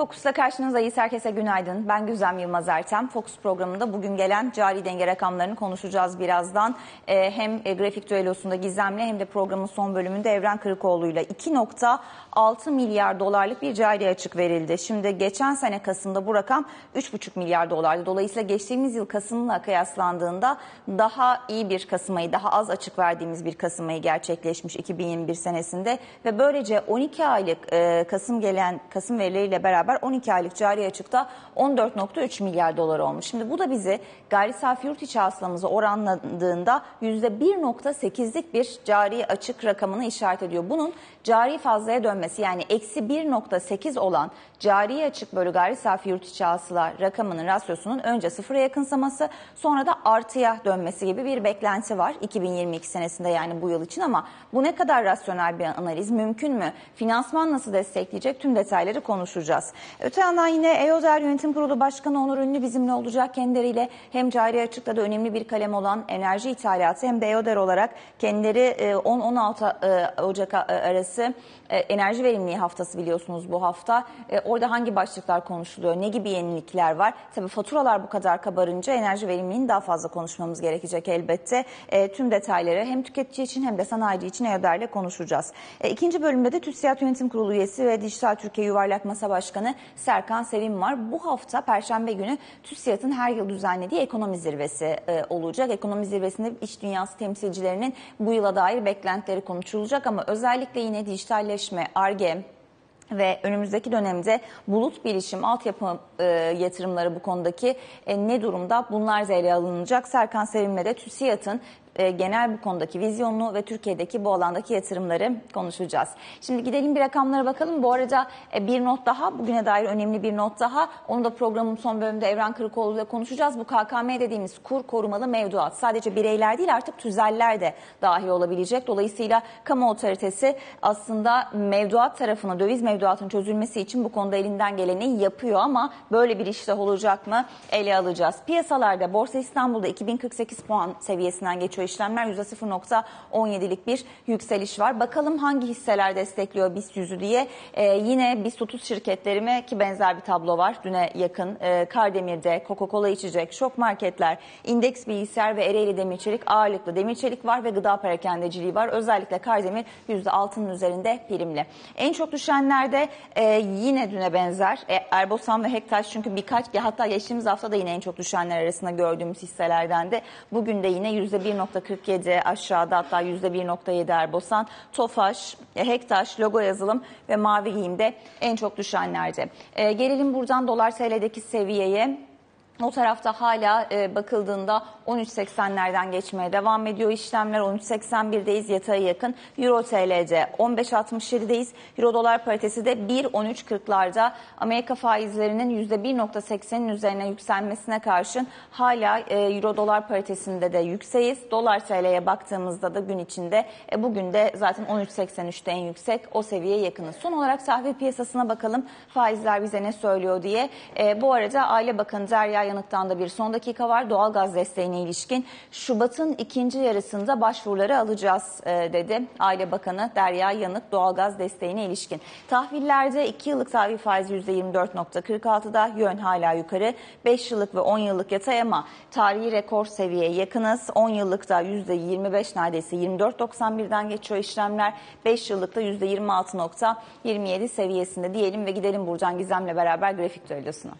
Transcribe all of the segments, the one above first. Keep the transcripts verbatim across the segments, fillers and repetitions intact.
Fokus'ta karşınızdayız. Herkese günaydın. Ben Güzem Yılmaz Ertem. Fokus programında bugün gelen cari denge rakamlarını konuşacağız birazdan. Ee, hem e, grafik düellosunda Gizem'le hem de programın son bölümünde Evren Kırıkoğlu'yla iki nokta altı milyar dolarlık bir cari açık verildi. Şimdi geçen sene Kasım'da bu rakam üç buçuk milyar dolardı. Dolayısıyla geçtiğimiz yıl Kasım'la kıyaslandığında daha iyi bir Kasım ayı, daha az açık verdiğimiz bir Kasım ayı gerçekleşmiş iki bin yirmi bir senesinde ve böylece on iki aylık e, Kasım gelen Kasım verileriyle beraber on iki aylık cari açıkta on dört nokta üç milyar dolar olmuş. Şimdi bu da bizi gayri safi yurt içi hasılamızı oranladığında yüzde bir nokta sekizlik bir cari açık rakamını işaret ediyor. Bunun cari fazlaya dönmesi, yani eksi bir nokta sekiz olan cari açık bölü gayri safi yurt içi hasıla rakamının rasyosunun önce sıfıra yakınsaması, sonra da artıya dönmesi gibi bir beklenti var iki bin yirmi iki senesinde, yani bu yıl için. Ama bu ne kadar rasyonel bir analiz, mümkün mü? Finansman nasıl destekleyecek? Tüm detayları konuşacağız. Öte yandan yine EODER Yönetim Kurulu Başkanı Onur Ünlü bizimle olacak. Kendileriyle hem cari açıkta da önemli bir kalem olan enerji ithalatı hem de EODER olarak kendileri on on altı Ocak arası enerji verimliliği haftası biliyorsunuz bu hafta. Orada hangi başlıklar konuşuluyor, ne gibi yenilikler var? Tabii faturalar bu kadar kabarınca enerji verimliliğini daha fazla konuşmamız gerekecek elbette. Tüm detayları hem tüketici için hem de sanayici için EODER'le konuşacağız. İkinci bölümde de TÜSİAD Yönetim Kurulu üyesi ve Dijital Türkiye Yuvarlak Masa Başkanı Serkan Sevim var. Bu hafta Perşembe günü TÜSİAD'ın her yıl düzenlediği ekonomi zirvesi olacak. Ekonomi zirvesinde iş dünyası temsilcilerinin bu yıla dair beklentileri konuşulacak ama özellikle yine dijitalleşme, Ar-Ge ve önümüzdeki dönemde bulut bilişim, altyapı e, yatırımları bu konudaki e, ne durumda? Bunlar ele alınacak. Serkan Sevim'le de TÜSİAD'ın e, genel bu konudaki vizyonunu ve Türkiye'deki bu alandaki yatırımları konuşacağız. Şimdi gidelim bir rakamlara bakalım. Bu arada e, bir not daha, bugüne dair önemli bir not daha. Onu da programın son bölümünde Evren Kırıkoğlu ile konuşacağız. Bu K K M dediğimiz kur korumalı mevduat sadece bireyler değil, artık tüzeller de dahil olabilecek. Dolayısıyla kamu otoritesi aslında mevduat tarafına, döviz mevduatının çözülmesi için bu konuda elinden geleni yapıyor ama böyle bir iştah olacak mı ele alacağız. Piyasalarda Borsa İstanbul'da iki bin kırk sekiz puan seviyesinden geçiyor işlemler. yüzde sıfır nokta on yedilik bir yükseliş var. Bakalım hangi hisseler destekliyor BIST yüzü diye. Ee, yine BIST otuz şirketlerime ki benzer bir tablo var. Düne yakın ee, Kardemir'de, Coca-Cola içecek, Şok Marketler, İndeks Bilgisayar ve Ereğli Demir Çelik ağırlıklı demir çelik var ve gıda perakendeciliği var. Özellikle Kardemir yüzde altının üzerinde primli. En çok düşenlerde e, yine düne benzer e, Erbosan ve Hektaş, çünkü birkaç, hatta geçtiğimiz hafta da yine en çok düşenler arasında gördüğümüz hisselerden de bugün de yine yüzde bir nokta kırk yedi aşağıda, hatta yüzde bir nokta yedi Erbosan, Tofaş, Hektaş, Logo Yazılım ve Mavi Giyim'de en çok düşenlerde. E, gelelim buradan dolar T L'deki seviyeye. O tarafta hala e, bakıldığında on üç seksenlerden geçmeye devam ediyor işlemler. on üç seksen birdeyiz, yatağa yakın. Euro T L'de on beş altmış yedideyiz. Euro dolar paritesi de bir on üç kırklarda. Amerika faizlerinin yüzde bir nokta seksenin üzerine yükselmesine karşın hala e, Euro dolar paritesinde de yükseğiz. Dolar T L'ye baktığımızda da gün içinde e, bugün de zaten on üç seksen üçte en yüksek, o seviyeye yakınız. Son olarak tahvil piyasasına bakalım. Faizler bize ne söylüyor diye. E, bu arada Aile Bakanı Derya Yanık'tan da bir son dakika var. Doğalgaz desteğine ilişkin Şubat'ın ikinci yarısında başvuruları alacağız e, dedi Aile Bakanı Derya Yanık, doğalgaz desteğine ilişkin. Tahvillerde iki yıllık tahvil faizi yüzde yirmi dört nokta kırk altıda, yön hala yukarı. beş yıllık ve on yıllık yatay ama tarihi rekor seviyeye yakınız. on yıllıkta yüzde yirmi beş, neredeyse yirmi dört nokta doksan birden geçiyor işlemler. beş yıllıkta yüzde yirmi altı nokta yirmi yedi seviyesinde diyelim ve gidelim buradan Gizem'le beraber grafik düellosuna.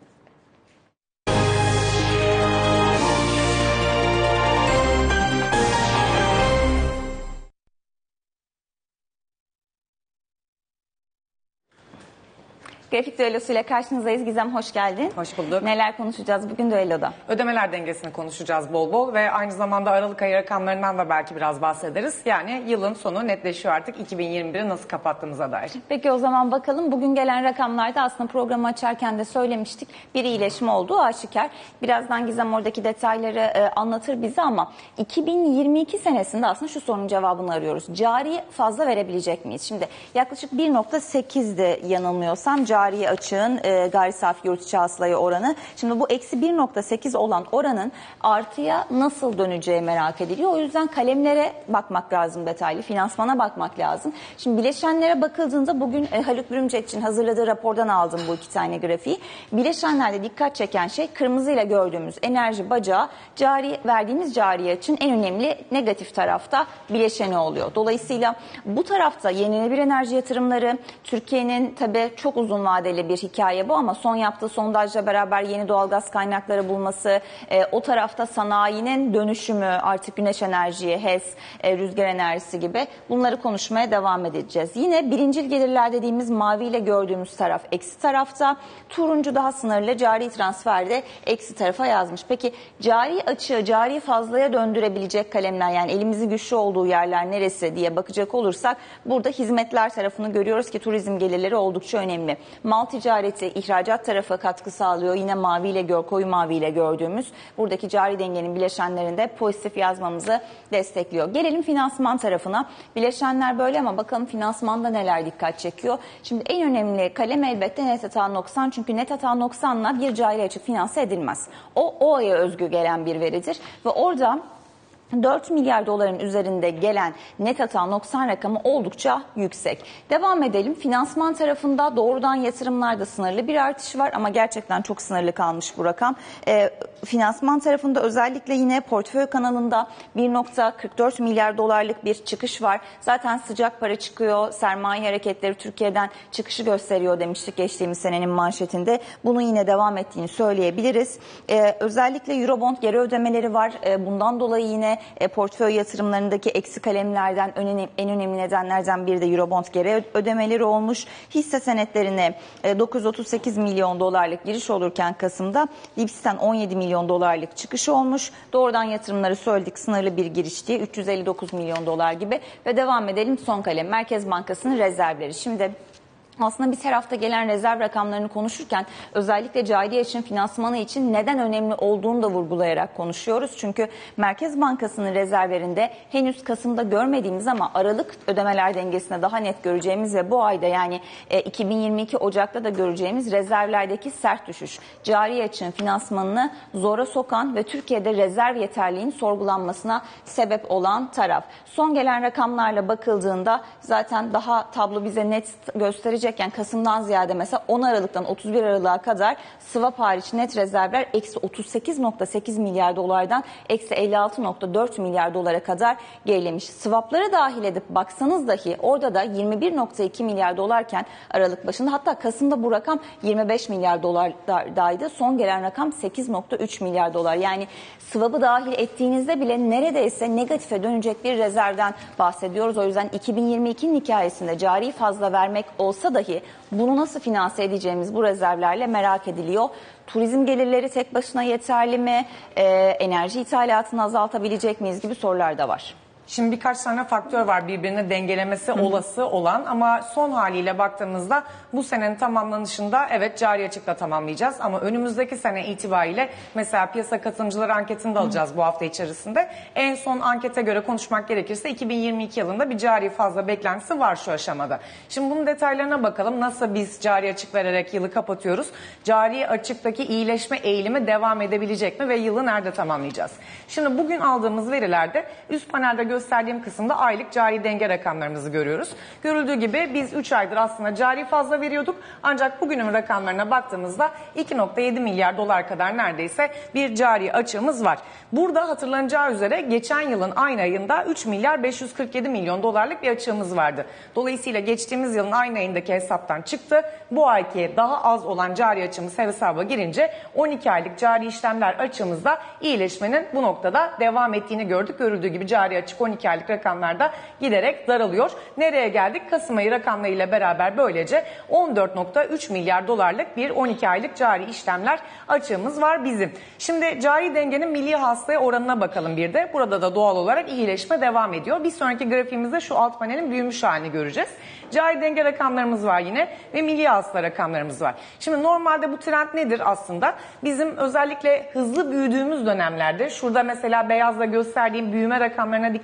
Grafik düellosuyla karşınızdayız. Gizem, hoş geldin. Hoş bulduk. Neler konuşacağız bugün düelloda? Ödemeler dengesini konuşacağız bol bol ve aynı zamanda Aralık ayı rakamlarından da belki biraz bahsederiz. Yani yılın sonu netleşiyor artık, iki bin yirmi biri nasıl kapattığımıza dair. Peki o zaman bakalım. Bugün gelen rakamlarda aslında programı açarken de söylemiştik. Bir iyileşme olduğu aşikar. Birazdan Gizem oradaki detayları e, anlatır bize ama iki bin yirmi iki senesinde aslında şu sorunun cevabını arıyoruz. Cari fazla verebilecek miyiz? Şimdi yaklaşık bir nokta sekizdi yanılmıyorsam cari cari açığın e, gayri safi yurt içi hasılaya oranı. Şimdi bu eksi bir nokta sekiz olan oranın artıya nasıl döneceği merak ediliyor. O yüzden kalemlere bakmak lazım detaylı, finansmana bakmak lazım. Şimdi bileşenlere bakıldığında bugün e, Haluk Bürümcekçi'nin hazırladığı rapordan aldım bu iki tane grafiği. Bileşenlerde dikkat çeken şey kırmızıyla gördüğümüz enerji bacağı cari verdiğimiz cari açığın en önemli negatif tarafta bileşeni oluyor. Dolayısıyla bu tarafta yenilenebilir enerji yatırımları, Türkiye'nin tabii çok uzun vadeli bir hikaye bu ama son yaptığı sondajla beraber yeni doğalgaz kaynakları bulması, e, o tarafta sanayinin dönüşümü, artık güneş enerjiye, H E S, e, rüzgar enerjisi gibi bunları konuşmaya devam edeceğiz. Yine birincil gelirler dediğimiz maviyle gördüğümüz taraf eksi tarafta, turuncu daha sınırlı cari transferde eksi tarafa yazmış. Peki cari açığı, cari fazlaya döndürebilecek kalemler, yani elimizi güçlü olduğu yerler neresi diye bakacak olursak burada hizmetler tarafını görüyoruz ki turizm gelirleri oldukça önemli. Mal ticareti, ihracat tarafı katkı sağlıyor. Yine maviyle gör, koyu maviyle gördüğümüz buradaki cari dengenin bileşenlerinde pozitif yazmamızı destekliyor. Gelelim finansman tarafına. Bileşenler böyle ama bakalım finansmanda neler dikkat çekiyor. Şimdi en önemli kalem elbette net hata noksan, çünkü net hata noksanla bir cari açık finanse edilmez. O, o aya özgü gelen bir veridir ve orada dört milyar doların üzerinde gelen net hata noksan rakamı oldukça yüksek. Devam edelim. Finansman tarafında doğrudan yatırımlarda sınırlı bir artış var ama gerçekten çok sınırlı kalmış bu rakam. E, finansman tarafında özellikle yine portföy kanalında bir nokta kırk dört milyar dolarlık bir çıkış var. Zaten sıcak para çıkıyor, sermaye hareketleri Türkiye'den çıkışı gösteriyor demiştik geçtiğimiz senenin manşetinde. Bunun yine devam ettiğini söyleyebiliriz. E, özellikle Eurobond geri ödemeleri var. E, bundan dolayı yine E, portföy yatırımlarındaki eksi kalemlerden önemli, en önemli nedenlerden biri de Eurobond geri ödemeleri olmuş. Hisse senetlerine e, dokuz yüz otuz sekiz milyon dolarlık giriş olurken Kasım'da Dips'ten on yedi milyon dolarlık çıkış olmuş. Doğrudan yatırımları söyledik, sınırlı bir giriş diye üç yüz elli dokuz milyon dolar gibi ve devam edelim son kalem Merkez Bankası'nın rezervleri. Şimdi aslında biz her hafta gelen rezerv rakamlarını konuşurken özellikle cari açığın finansmanı için neden önemli olduğunu da vurgulayarak konuşuyoruz. Çünkü Merkez Bankası'nın rezervlerinde henüz Kasım'da görmediğimiz ama Aralık ödemeler dengesinde daha net göreceğimiz ve bu ayda yani iki bin yirmi iki Ocak'ta da göreceğimiz rezervlerdeki sert düşüş, cari açığın finansmanını zora sokan ve Türkiye'de rezerv yeterliğinin sorgulanmasına sebep olan taraf. Son gelen rakamlarla bakıldığında zaten daha tablo bize net gösterecek. Yani Kasım'dan ziyade mesela on Aralık'tan otuz bir Aralık'a kadar swap hariç net rezervler eksi otuz sekiz nokta sekiz milyar dolardan eksi elli altı nokta dört milyar dolara kadar gerilemiş. Swapları dahil edip baksanız dahi orada da yirmi bir nokta iki milyar dolarken Aralık başında, hatta Kasım'da bu rakam yirmi beş milyar dolardaydı. Son gelen rakam sekiz nokta üç milyar dolar. Yani swap'ı dahil ettiğinizde bile neredeyse negatife dönecek bir rezervden bahsediyoruz. O yüzden iki bin yirmi ikinin hikayesinde cari fazla vermek olsa dahi bunu nasıl finanse edeceğimiz bu rezervlerle merak ediliyor. Turizm gelirleri tek başına yeterli mi? Ee, enerji ithalatını azaltabilecek miyiz gibi sorular da var. Şimdi birkaç tane faktör var birbirini dengelemesi Hı. olası olan ama son haliyle baktığımızda bu senenin tamamlanışında evet cari açıkla tamamlayacağız ama önümüzdeki sene itibariyle mesela piyasa katılımcıları anketini de alacağız Hı. bu hafta içerisinde. En son ankete göre konuşmak gerekirse iki bin yirmi iki yılında bir cari fazla beklentisi var şu aşamada. Şimdi bunun detaylarına bakalım. Nasıl biz cari açık vererek yılı kapatıyoruz? Cari açıktaki iyileşme eğilimi devam edebilecek mi ve yılı nerede tamamlayacağız? Şimdi bugün aldığımız verilerde üst panelde gösterdiğim kısımda aylık cari denge rakamlarımızı görüyoruz. Görüldüğü gibi biz üç aydır aslında cari fazla veriyorduk. Ancak bugünün rakamlarına baktığımızda iki nokta yedi milyar dolar kadar neredeyse bir cari açığımız var. Burada hatırlanacağı üzere geçen yılın aynı ayında üç milyar beş yüz kırk yedi milyon dolarlık bir açığımız vardı. Dolayısıyla geçtiğimiz yılın aynı ayındaki hesaptan çıktı. Bu ayki daha az olan cari açığımız hesaba girince on iki aylık cari işlemler açığımızda iyileşmenin bu noktada devam ettiğini gördük. Görüldüğü gibi cari açık on iki aylık rakamlarda giderek daralıyor. Nereye geldik? Kasım ayı rakamlarıyla beraber böylece on dört nokta üç milyar dolarlık bir on iki aylık cari işlemler açığımız var bizim. Şimdi cari dengenin milli hasılaya oranına bakalım bir de. Burada da doğal olarak iyileşme devam ediyor. Bir sonraki grafiğimizde şu alt panelin büyümüş halini göreceğiz. Cari denge rakamlarımız var yine ve milli hasıla rakamlarımız var. Şimdi normalde bu trend nedir aslında? Bizim özellikle hızlı büyüdüğümüz dönemlerde, şurada mesela beyazla gösterdiğim büyüme rakamlarına dikkat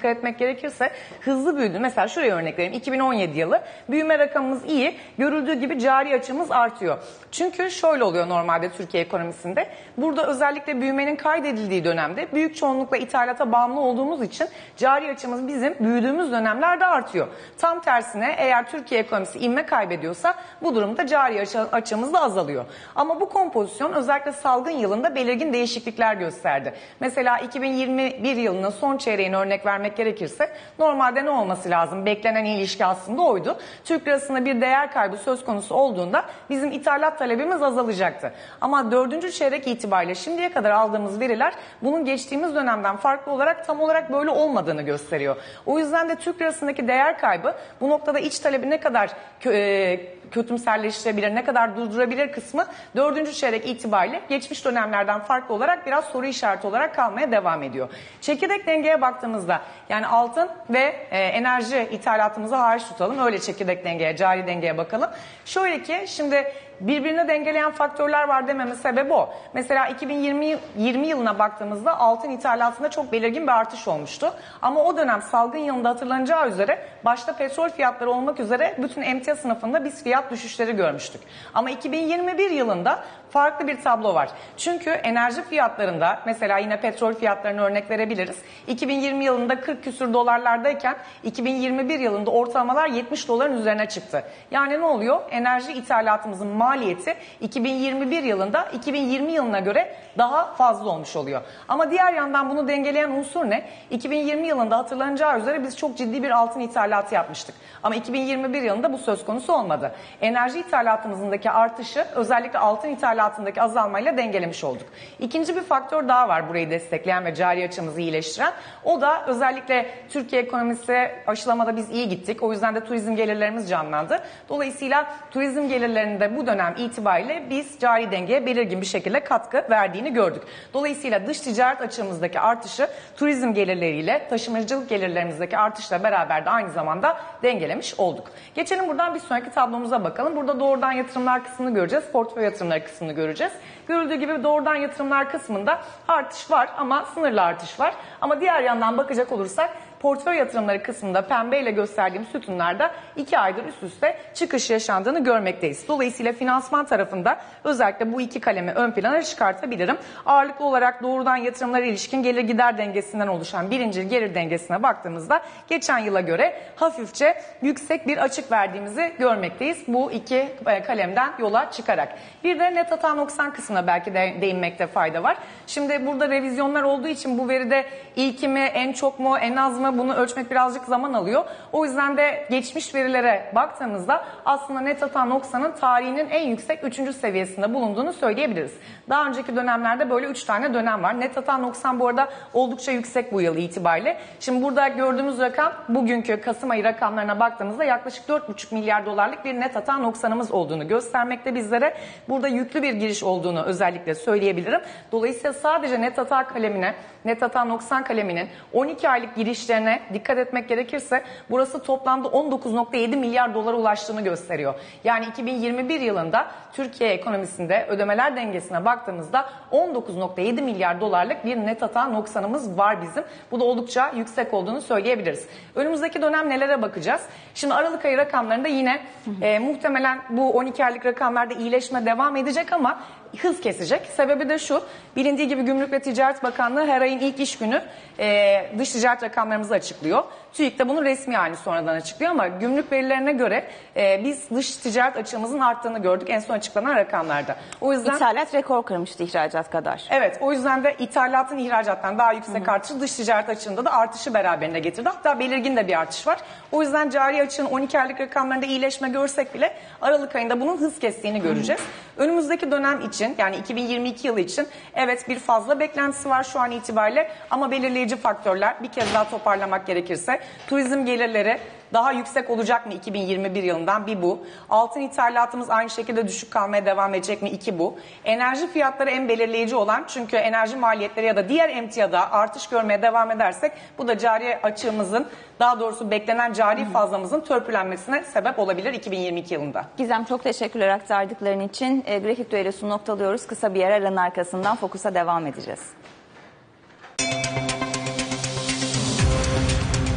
etmek gerekirse hızlı büyüdü. Mesela şuraya örnek vereyim. iki bin on yedi yılı büyüme rakamımız iyi. Görüldüğü gibi cari açığımız artıyor. Çünkü şöyle oluyor normalde Türkiye ekonomisinde. Burada özellikle büyümenin kaydedildiği dönemde büyük çoğunlukla ithalata bağımlı olduğumuz için cari açığımız bizim büyüdüğümüz dönemlerde artıyor. Tam tersine eğer Türkiye ekonomisi ivme kaybediyorsa bu durumda cari açığımız da azalıyor. Ama bu kompozisyon özellikle salgın yılında belirgin değişiklikler gösterdi. Mesela iki bin yirmi bir yılının son çeyreğine örnek vermek gerekirse normalde ne olması lazım? Beklenen ilişki aslında oydu. Türk lirasında bir değer kaybı söz konusu olduğunda bizim ithalat talebimiz azalacaktı. Ama dördüncü çeyrek itibariyle şimdiye kadar aldığımız veriler bunun geçtiğimiz dönemden farklı olarak tam olarak böyle olmadığını gösteriyor. O yüzden de Türk lirasındaki değer kaybı bu noktada iç talebi ne kadar e, kötümserleştirebilir, ne kadar durdurabilir kısmı dördüncü çeyrek itibariyle geçmiş dönemlerden farklı olarak biraz soru işareti olarak kalmaya devam ediyor. Çekirdek dengeye baktığımızda yani altın ve e, enerji ithalatımızı hariç tutalım. Öyle çekirdek dengeye, cari dengeye bakalım. Şöyle ki şimdi birbirini dengeleyen faktörler var dememin sebebi o. Mesela iki bin yirmi yılına baktığımızda altın ithalatında çok belirgin bir artış olmuştu. Ama o dönem salgın yılında hatırlanacağı üzere başta petrol fiyatları olmak üzere bütün emtia sınıfında biz fiyat düşüşleri görmüştük. Ama iki bin yirmi bir yılında farklı bir tablo var. Çünkü enerji fiyatlarında mesela yine petrol fiyatlarını örnek verebiliriz. iki bin yirmi yılında kırk küsür dolarlardayken iki bin yirmi bir yılında ortalamalar yetmiş doların üzerine çıktı. Yani ne oluyor? Enerji ithalatımızın maliyeti iki bin yirmi bir yılında iki bin yirmi yılına göre daha fazla olmuş oluyor. Ama diğer yandan bunu dengeleyen unsur ne? iki bin yirmi yılında hatırlanacağı üzere biz çok ciddi bir altın ithalatı yapmıştık. Ama iki bin yirmi bir yılında bu söz konusu olmadı. Enerji ithalatımızdaki artışı özellikle altın ithalatındaki azalmayla dengelemiş olduk. İkinci bir faktör daha var burayı destekleyen ve cari açığımızı iyileştiren. O da özellikle Türkiye ekonomisi aşılamada biz iyi gittik. O yüzden de turizm gelirlerimiz canlandı. Dolayısıyla turizm gelirlerinde bu dönem itibariyle biz cari dengeye belirgin bir şekilde katkı verdiğini gördük. Dolayısıyla dış ticaret açığımızdaki artışı turizm gelirleriyle taşımacılık gelirlerimizdeki artışla beraber de aynı zamanda dengelemiş olduk. Geçelim buradan bir sonraki tablomuza bakalım. Burada doğrudan yatırımlar kısmını göreceğiz. Portföy yatırımları kısmını göreceğiz. Görüldüğü gibi doğrudan yatırımlar kısmında artış var ama sınırlı artış var. Ama diğer yandan bakacak olursak portföy yatırımları kısmında pembeyle gösterdiğim sütunlarda iki aydır üst üste çıkış yaşandığını görmekteyiz. Dolayısıyla finansman tarafında özellikle bu iki kalemi ön plana çıkartabilirim. Ağırlıklı olarak doğrudan yatırımlara ilişkin gelir gider dengesinden oluşan birinci gelir dengesine baktığımızda geçen yıla göre hafifçe yüksek bir açık verdiğimizi görmekteyiz. Bu iki kalemden yola çıkarak. Bir de net hata noksan kısmına belki de değinmekte fayda var. Şimdi burada revizyonlar olduğu için bu veride ilki mi, en çok mu, en az mı bunu ölçmek birazcık zaman alıyor. O yüzden de geçmiş verilere baktığımızda aslında net hata noksanın tarihinin en yüksek üçüncü seviyesinde bulunduğunu söyleyebiliriz. Daha önceki dönemlerde böyle üç tane dönem var. Net hata noksan bu arada oldukça yüksek bu yıl itibariyle. Şimdi burada gördüğümüz rakam bugünkü Kasım ayı rakamlarına baktığımızda yaklaşık dört buçuk milyar dolarlık bir net hata noksanımız olduğunu göstermekte bizlere. Burada yüklü bir giriş olduğunu özellikle söyleyebilirim. Dolayısıyla sadece net hata kalemine, net hata noksan kaleminin on iki aylık girişlerine dikkat etmek gerekirse burası toplamda on dokuz nokta yedi milyar dolara ulaştığını gösteriyor. Yani iki bin yirmi bir yılında Türkiye ekonomisinde ödemeler dengesine baktığımızda on dokuz nokta yedi milyar dolarlık bir net hata noksanımız var bizim. Bu da oldukça yüksek olduğunu söyleyebiliriz. Önümüzdeki dönem nelere bakacağız? Şimdi Aralık ayı rakamlarında yine e, muhtemelen bu on iki aylık rakamlarda iyileşme devam edecek ama hız kesecek. Sebebi de şu, bilindiği gibi Gümrük ve Ticaret Bakanlığı her ayın ilk iş günü e, dış ticaret rakamlarımızı açıklıyor. TÜİK de bunu resmi halini sonradan açıklıyor ama gümrük verilerine göre e, biz dış ticaret açığımızın arttığını gördük en son açıklanan rakamlarda. O yüzden İthalat rekor kırmıştı ihracat kadar. Evet, o yüzden de ithalatın ihracattan daha yüksek Hı-hı. artışı dış ticaret açığında da artışı beraberinde getirdi. Hatta belirgin de bir artış var. O yüzden cari açığın on iki aylık rakamlarında iyileşme görsek bile Aralık ayında bunun hız kestiğini göreceğiz. Hı-hı. Önümüzdeki dönem için yani iki bin yirmi iki yılı için evet bir fazla beklentisi var şu an itibariyle ama belirleyici faktörler bir kez daha toparlamak gerekirse turizm gelirleri daha yüksek olacak mı iki bin yirmi bir yılından? Bir bu. Altın ithalatımız aynı şekilde düşük kalmaya devam edecek mi? İki bu. Enerji fiyatları en belirleyici olan çünkü enerji maliyetleri ya da diğer emtiada artış görmeye devam edersek bu da cari açığımızın daha doğrusu beklenen cari fazlamızın törpülenmesine sebep olabilir iki bin yirmi iki yılında. Gizem çok teşekkürler aktardıkların için. E, grafik düellosunu noktalıyoruz. Kısa bir aranın arkasından Fokus'a devam edeceğiz.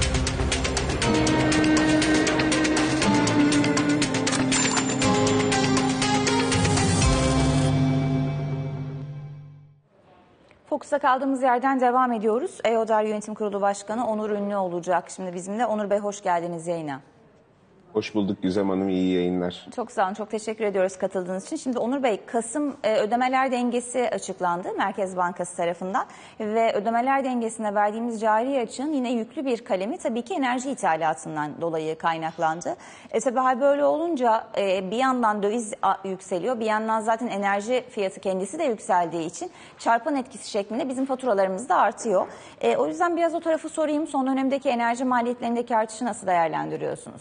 Fokus'a kaldığımız yerden devam ediyoruz. EODER Yönetim Kurulu Başkanı Onur Ünlü olacak şimdi bizimle. Onur Bey hoş geldiniz yayına. Hoş bulduk Gizem Hanım, iyi yayınlar. Çok sağ olun, çok teşekkür ediyoruz katıldığınız için. Şimdi Onur Bey, Kasım e, ödemeler dengesi açıklandı Merkez Bankası tarafından. Ve ödemeler dengesine verdiğimiz cari açığın yine yüklü bir kalemi tabii ki enerji ithalatından dolayı kaynaklandı. E tabii hal böyle olunca e, bir yandan döviz yükseliyor, bir yandan zaten enerji fiyatı kendisi de yükseldiği için çarpan etkisi şeklinde bizim faturalarımız da artıyor. E, o yüzden biraz o tarafı sorayım, son dönemdeki enerji maliyetlerindeki artışı nasıl değerlendiriyorsunuz?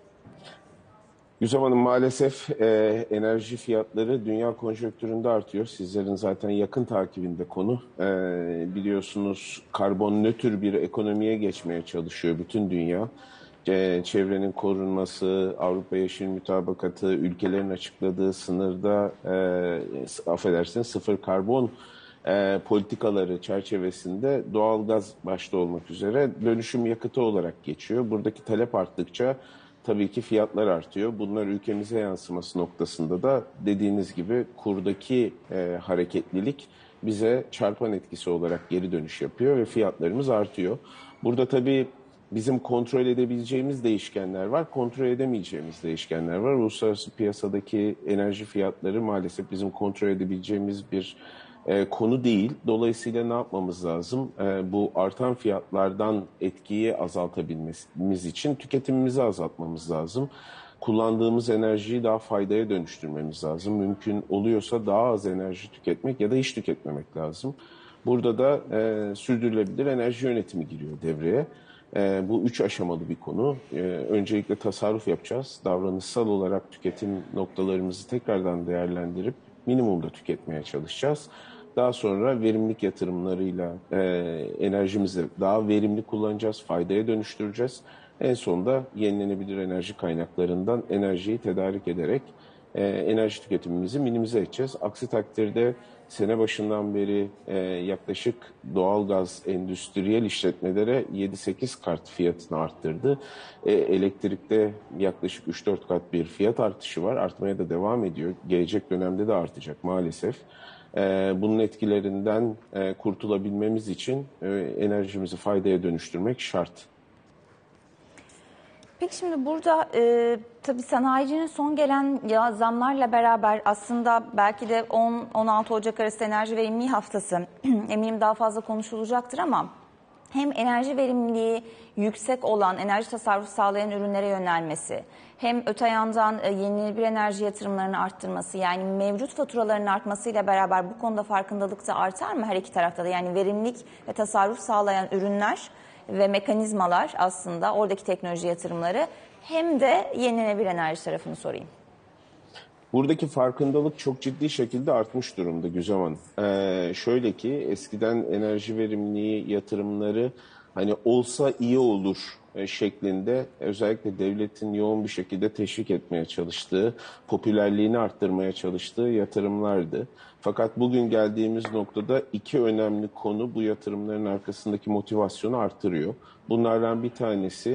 Gizem Hanım, maalesef e, enerji fiyatları dünya konjonktüründe artıyor. Sizlerin zaten yakın takibinde konu. E, biliyorsunuz karbon nötr bir ekonomiye geçmeye çalışıyor bütün dünya. E, çevrenin korunması, Avrupa Yeşil Mutabakatı, ülkelerin açıkladığı sınırda e, affedersiniz sıfır karbon e, politikaları çerçevesinde doğalgaz başta olmak üzere dönüşüm yakıtı olarak geçiyor. Buradaki talep arttıkça tabii ki fiyatlar artıyor. Bunlar ülkemize yansıması noktasında da dediğiniz gibi kurdaki e, hareketlilik bize çarpan etkisi olarak geri dönüş yapıyor ve fiyatlarımız artıyor. Burada tabii bizim kontrol edebileceğimiz değişkenler var, kontrol edemeyeceğimiz değişkenler var. Uluslararası piyasadaki enerji fiyatları maalesef bizim kontrol edebileceğimiz bir e, konu değil. Dolayısıyla ne yapmamız lazım? E, bu artan fiyatlardan etkiyi azaltabilmemiz için tüketimimizi azaltmamız lazım. Kullandığımız enerjiyi daha faydaya dönüştürmemiz lazım. Mümkün oluyorsa daha az enerji tüketmek ya da hiç tüketmemek lazım. Burada da e, sürdürülebilir enerji yönetimi giriyor devreye. E, bu üç aşamalı bir konu. E, öncelikle tasarruf yapacağız. Davranışsal olarak tüketim noktalarımızı tekrardan değerlendirip minimumda tüketmeye çalışacağız. Daha sonra verimlilik yatırımlarıyla e, enerjimizi daha verimli kullanacağız, faydaya dönüştüreceğiz. En sonunda yenilenebilir enerji kaynaklarından enerjiyi tedarik ederek e, enerji tüketimimizi minimize edeceğiz. Aksi takdirde sene başından beri e, yaklaşık doğalgaz endüstriyel işletmelere yedi sekiz kat fiyatını arttırdı. E, elektrikte yaklaşık üç dört kat bir fiyat artışı var. Artmaya da devam ediyor. Gelecek dönemde de artacak maalesef. E, bunun etkilerinden e, kurtulabilmemiz için e, enerjimizi faydaya dönüştürmek şart. Peki şimdi burada e, tabii sanayicinin son gelen ya zamlarla beraber aslında belki de on on altı Ocak arası enerji verimliliği haftası eminim daha fazla konuşulacaktır ama hem enerji verimliliği yüksek olan, enerji tasarrufu sağlayan ürünlere yönelmesi, hem öte yandan e, yenilenebilir enerji yatırımlarını arttırması, yani mevcut faturaların artmasıyla beraber bu konuda farkındalık da artar mı her iki tarafta da? Yani verimlilik ve tasarruf sağlayan ürünler ve mekanizmalar aslında oradaki teknoloji yatırımları, hem de yenilenebilir enerji tarafını sorayım. Buradaki farkındalık çok ciddi şekilde artmış durumda Güzem Hanım. Ee, şöyle ki eskiden enerji verimliliği yatırımları hani olsa iyi olur e, şeklinde özellikle devletin yoğun bir şekilde teşvik etmeye çalıştığı, popülerliğini arttırmaya çalıştığı yatırımlardı. Fakat bugün geldiğimiz noktada iki önemli konu bu yatırımların arkasındaki motivasyonu artırıyor. Bunlardan bir tanesi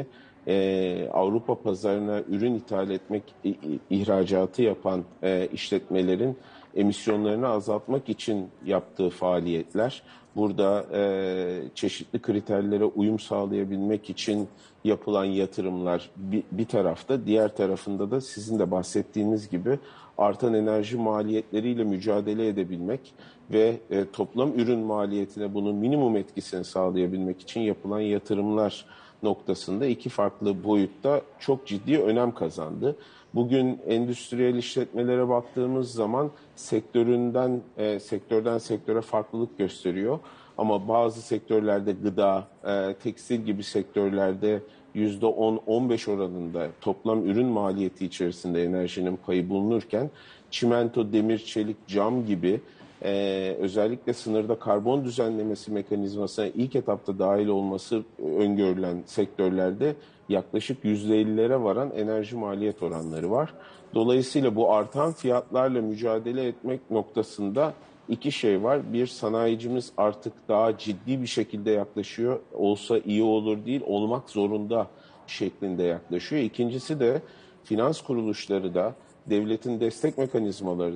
Ee, Avrupa pazarına ürün ithal etmek, ihracatı yapan e, işletmelerin emisyonlarını azaltmak için yaptığı faaliyetler. Burada e, çeşitli kriterlere uyum sağlayabilmek için yapılan yatırımlar bir, bir tarafta, diğer tarafında da sizin de bahsettiğiniz gibi artan enerji maliyetleriyle mücadele edebilmek ve e, toplam ürün maliyetine bunun minimum etkisini sağlayabilmek için yapılan yatırımlar noktasında iki farklı boyutta çok ciddi önem kazandı. Bugün endüstriyel işletmelere baktığımız zaman sektöründen e, sektörden sektöre farklılık gösteriyor. Ama bazı sektörlerde gıda, e, tekstil gibi sektörlerde yüzde on on beş oranında toplam ürün maliyeti içerisinde enerjinin payı bulunurken çimento, demir, çelik, cam gibi Ee, özellikle sınırda karbon düzenlemesi mekanizmasına ilk etapta dahil olması öngörülen sektörlerde yaklaşık yüzde ellilere varan enerji maliyet oranları var. Dolayısıyla bu artan fiyatlarla mücadele etmek noktasında iki şey var. Bir, sanayicimiz artık daha ciddi bir şekilde yaklaşıyor. Olsa iyi olur değil, olmak zorunda şeklinde yaklaşıyor. İkincisi de finans kuruluşları da, devletin destek mekanizmaları da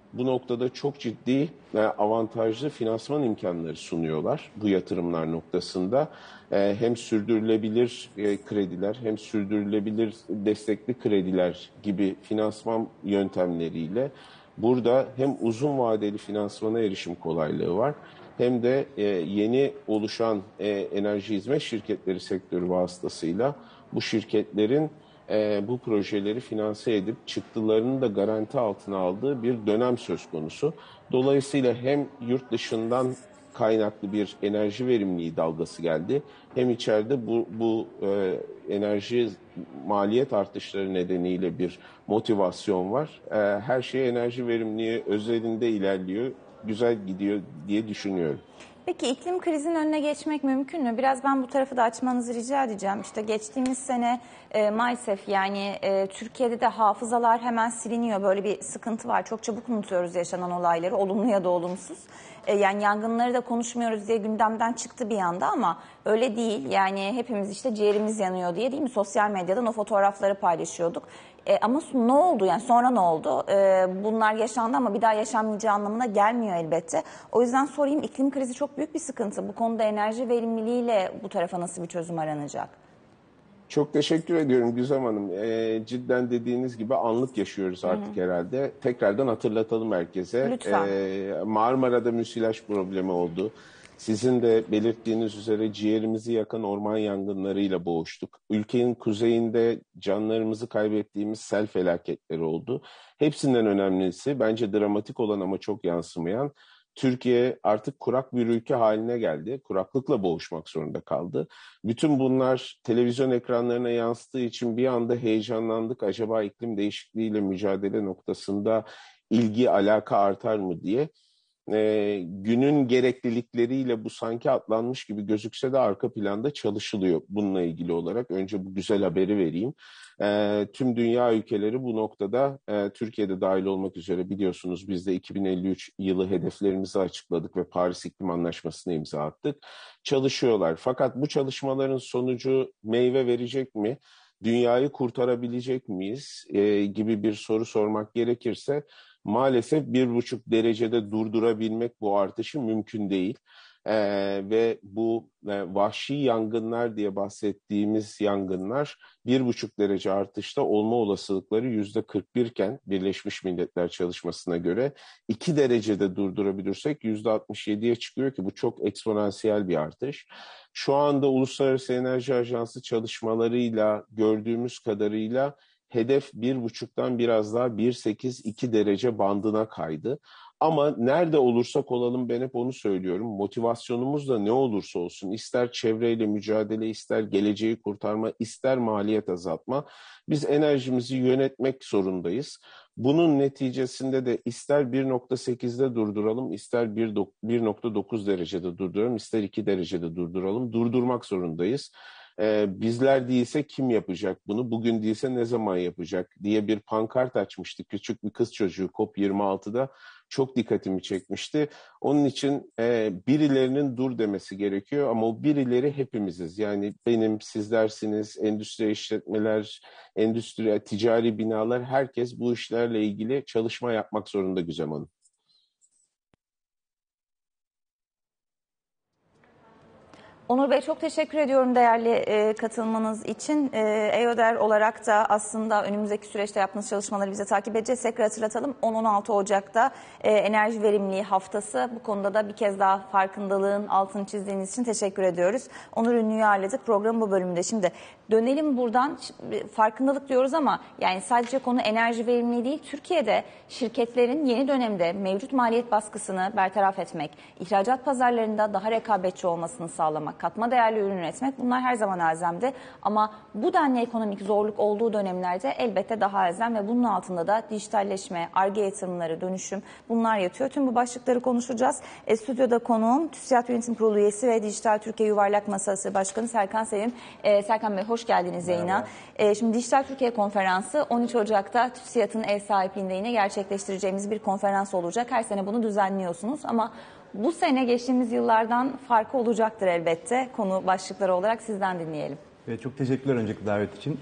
bu noktada çok ciddi ve avantajlı finansman imkanları sunuyorlar bu yatırımlar noktasında. Hem sürdürülebilir krediler hem sürdürülebilir destekli krediler gibi finansman yöntemleriyle burada hem uzun vadeli finansmana erişim kolaylığı var hem de yeni oluşan enerji hizmet şirketleri sektörü vasıtasıyla bu şirketlerin E, bu projeleri finanse edip çıktılarını da garanti altına aldığı bir dönem söz konusu. Dolayısıyla hem yurt dışından kaynaklı bir enerji verimliliği dalgası geldi, hem içeride bu, bu e, enerji maliyet artışları nedeniyle bir motivasyon var. E, her şey enerji verimliliği özelinde ilerliyor, güzel gidiyor diye düşünüyorum. Peki iklim krizinin önüne geçmek mümkün mü? Biraz ben bu tarafı da açmanızı rica edeceğim. İşte geçtiğimiz sene e, maalesef yani e, Türkiye'de de hafızalar hemen siliniyor. Böyle bir sıkıntı var. Çok çabuk unutuyoruz yaşanan olayları, olumlu ya da olumsuz. E, yani yangınları da konuşmuyoruz diye gündemden çıktı bir anda ama öyle değil. Yani hepimiz işte ciğerimiz yanıyor diye, değil mi? Sosyal medyadan o fotoğrafları paylaşıyorduk. E, ama ne oldu yani sonra ne oldu? E, bunlar yaşandı ama bir daha yaşanmayacağı anlamına gelmiyor elbette. O yüzden sorayım, iklim krizi çok büyük bir sıkıntı. Bu konuda enerji verimliliğiyle bu tarafa nasıl bir çözüm aranacak? Çok teşekkür ediyorum Güzem Hanım. E, cidden dediğiniz gibi anlık yaşıyoruz artık Hı-hı. herhalde. Tekrardan hatırlatalım herkese. Lütfen. E, Marmara'da müsilaj problemi oldu. Sizin de belirttiğiniz üzere ciğerimizi yakan orman yangınlarıyla boğuştuk. Ülkenin kuzeyinde canlarımızı kaybettiğimiz sel felaketleri oldu. Hepsinden önemlisi, bence dramatik olan ama çok yansımayan, Türkiye artık kurak bir ülke haline geldi. Kuraklıkla boğuşmak zorunda kaldı. Bütün bunlar televizyon ekranlarına yansıdığı için bir anda heyecanlandık. Acaba iklim değişikliğiyle mücadele noktasında ilgi, alaka artar mı diye. Ee, günün gereklilikleriyle bu sanki atlanmış gibi gözükse de arka planda çalışılıyor bununla ilgili olarak. Önce bu güzel haberi vereyim. Ee, tüm dünya ülkeleri bu noktada, e, Türkiye'de dahil olmak üzere, biliyorsunuz biz de iki bin elli üç yılı hedeflerimizi açıkladık ve Paris İklim Anlaşması'na imza attık. Çalışıyorlar. Fakat bu çalışmaların sonucu meyve verecek mi? Dünyayı kurtarabilecek miyiz? E, gibi bir soru sormak gerekirse, maalesef bir buçuk derecede durdurabilmek bu artışı mümkün değil. Ee, ve bu e, vahşi yangınlar diye bahsettiğimiz yangınlar bir buçuk derece artışta olma olasılıkları yüzde kırk bir iken Birleşmiş Milletler çalışmasına göre iki derecede durdurabilirsek yüzde altmış yediye çıkıyor ki bu çok eksponansiyel bir artış. Şu anda Uluslararası Enerji Ajansı çalışmalarıyla gördüğümüz kadarıyla hedef bir buçuktan biraz daha bir virgül sekiz iki derece bandına kaydı. Ama nerede olursak olalım, ben hep onu söylüyorum. Motivasyonumuz da ne olursa olsun, ister çevreyle mücadele, ister geleceği kurtarma, ister maliyet azaltma, biz enerjimizi yönetmek zorundayız. Bunun neticesinde de ister bir nokta sekizde durduralım, ister bir nokta dokuz derecede durduralım, ister iki derecede durduralım, durdurmak zorundayız. Ee, bizler değilse kim yapacak bunu? Bugün değilse ne zaman yapacak diye bir pankart açmıştık. Küçük bir kız çocuğu COP yirmi altıda, çok dikkatimi çekmişti. Onun için e, birilerinin dur demesi gerekiyor ama o birileri hepimiziz. Yani benim, sizlersiniz, endüstri işletmeler, endüstri, ticari binalar, herkes bu işlerle ilgili çalışma yapmak zorunda Güzem Hanım. Onur Bey, çok teşekkür ediyorum değerli e, katılmanız için. E, EODER olarak da aslında önümüzdeki süreçte yaptığınız çalışmaları bize takip edeceğiz. Tekrar hatırlatalım, on on altı Ocak'ta e, enerji verimliliği haftası. Bu konuda da bir kez daha farkındalığın altını çizdiğiniz için teşekkür ediyoruz. Onur Ünlü'yü ağırladık programın bu bölümünde. Şimdi dönelim buradan, farkındalık diyoruz ama yani sadece konu enerji verimliliği değil. Türkiye'de şirketlerin yeni dönemde mevcut maliyet baskısını bertaraf etmek, ihracat pazarlarında daha rekabetçi olmasını sağlamak, katma değerli ürün üretmek, bunlar her zaman elzemdi. Ama bu denli ekonomik zorluk olduğu dönemlerde elbette daha elzem ve bunun altında da dijitalleşme, Ar-Ge yatırımları, dönüşüm, bunlar yatıyor. Tüm bu başlıkları konuşacağız. E, stüdyoda konuğum TÜSİAD Yönetim Kurulu üyesi ve Dijital Türkiye Yuvarlak Masası Başkanı Serkan Sevim. E, Serkan Bey, hoş geldiniz yayına. E, şimdi Dijital Türkiye Konferansı on üç Ocak'ta TÜSİAD'ın ev sahipliğinde yine gerçekleştireceğimiz bir konferans olacak. Her sene bunu düzenliyorsunuz ama bu sene geçtiğimiz yıllardan farkı olacaktır elbette. Konu başlıkları olarak sizden dinleyelim. Evet, çok teşekkürler öncelikle davet için.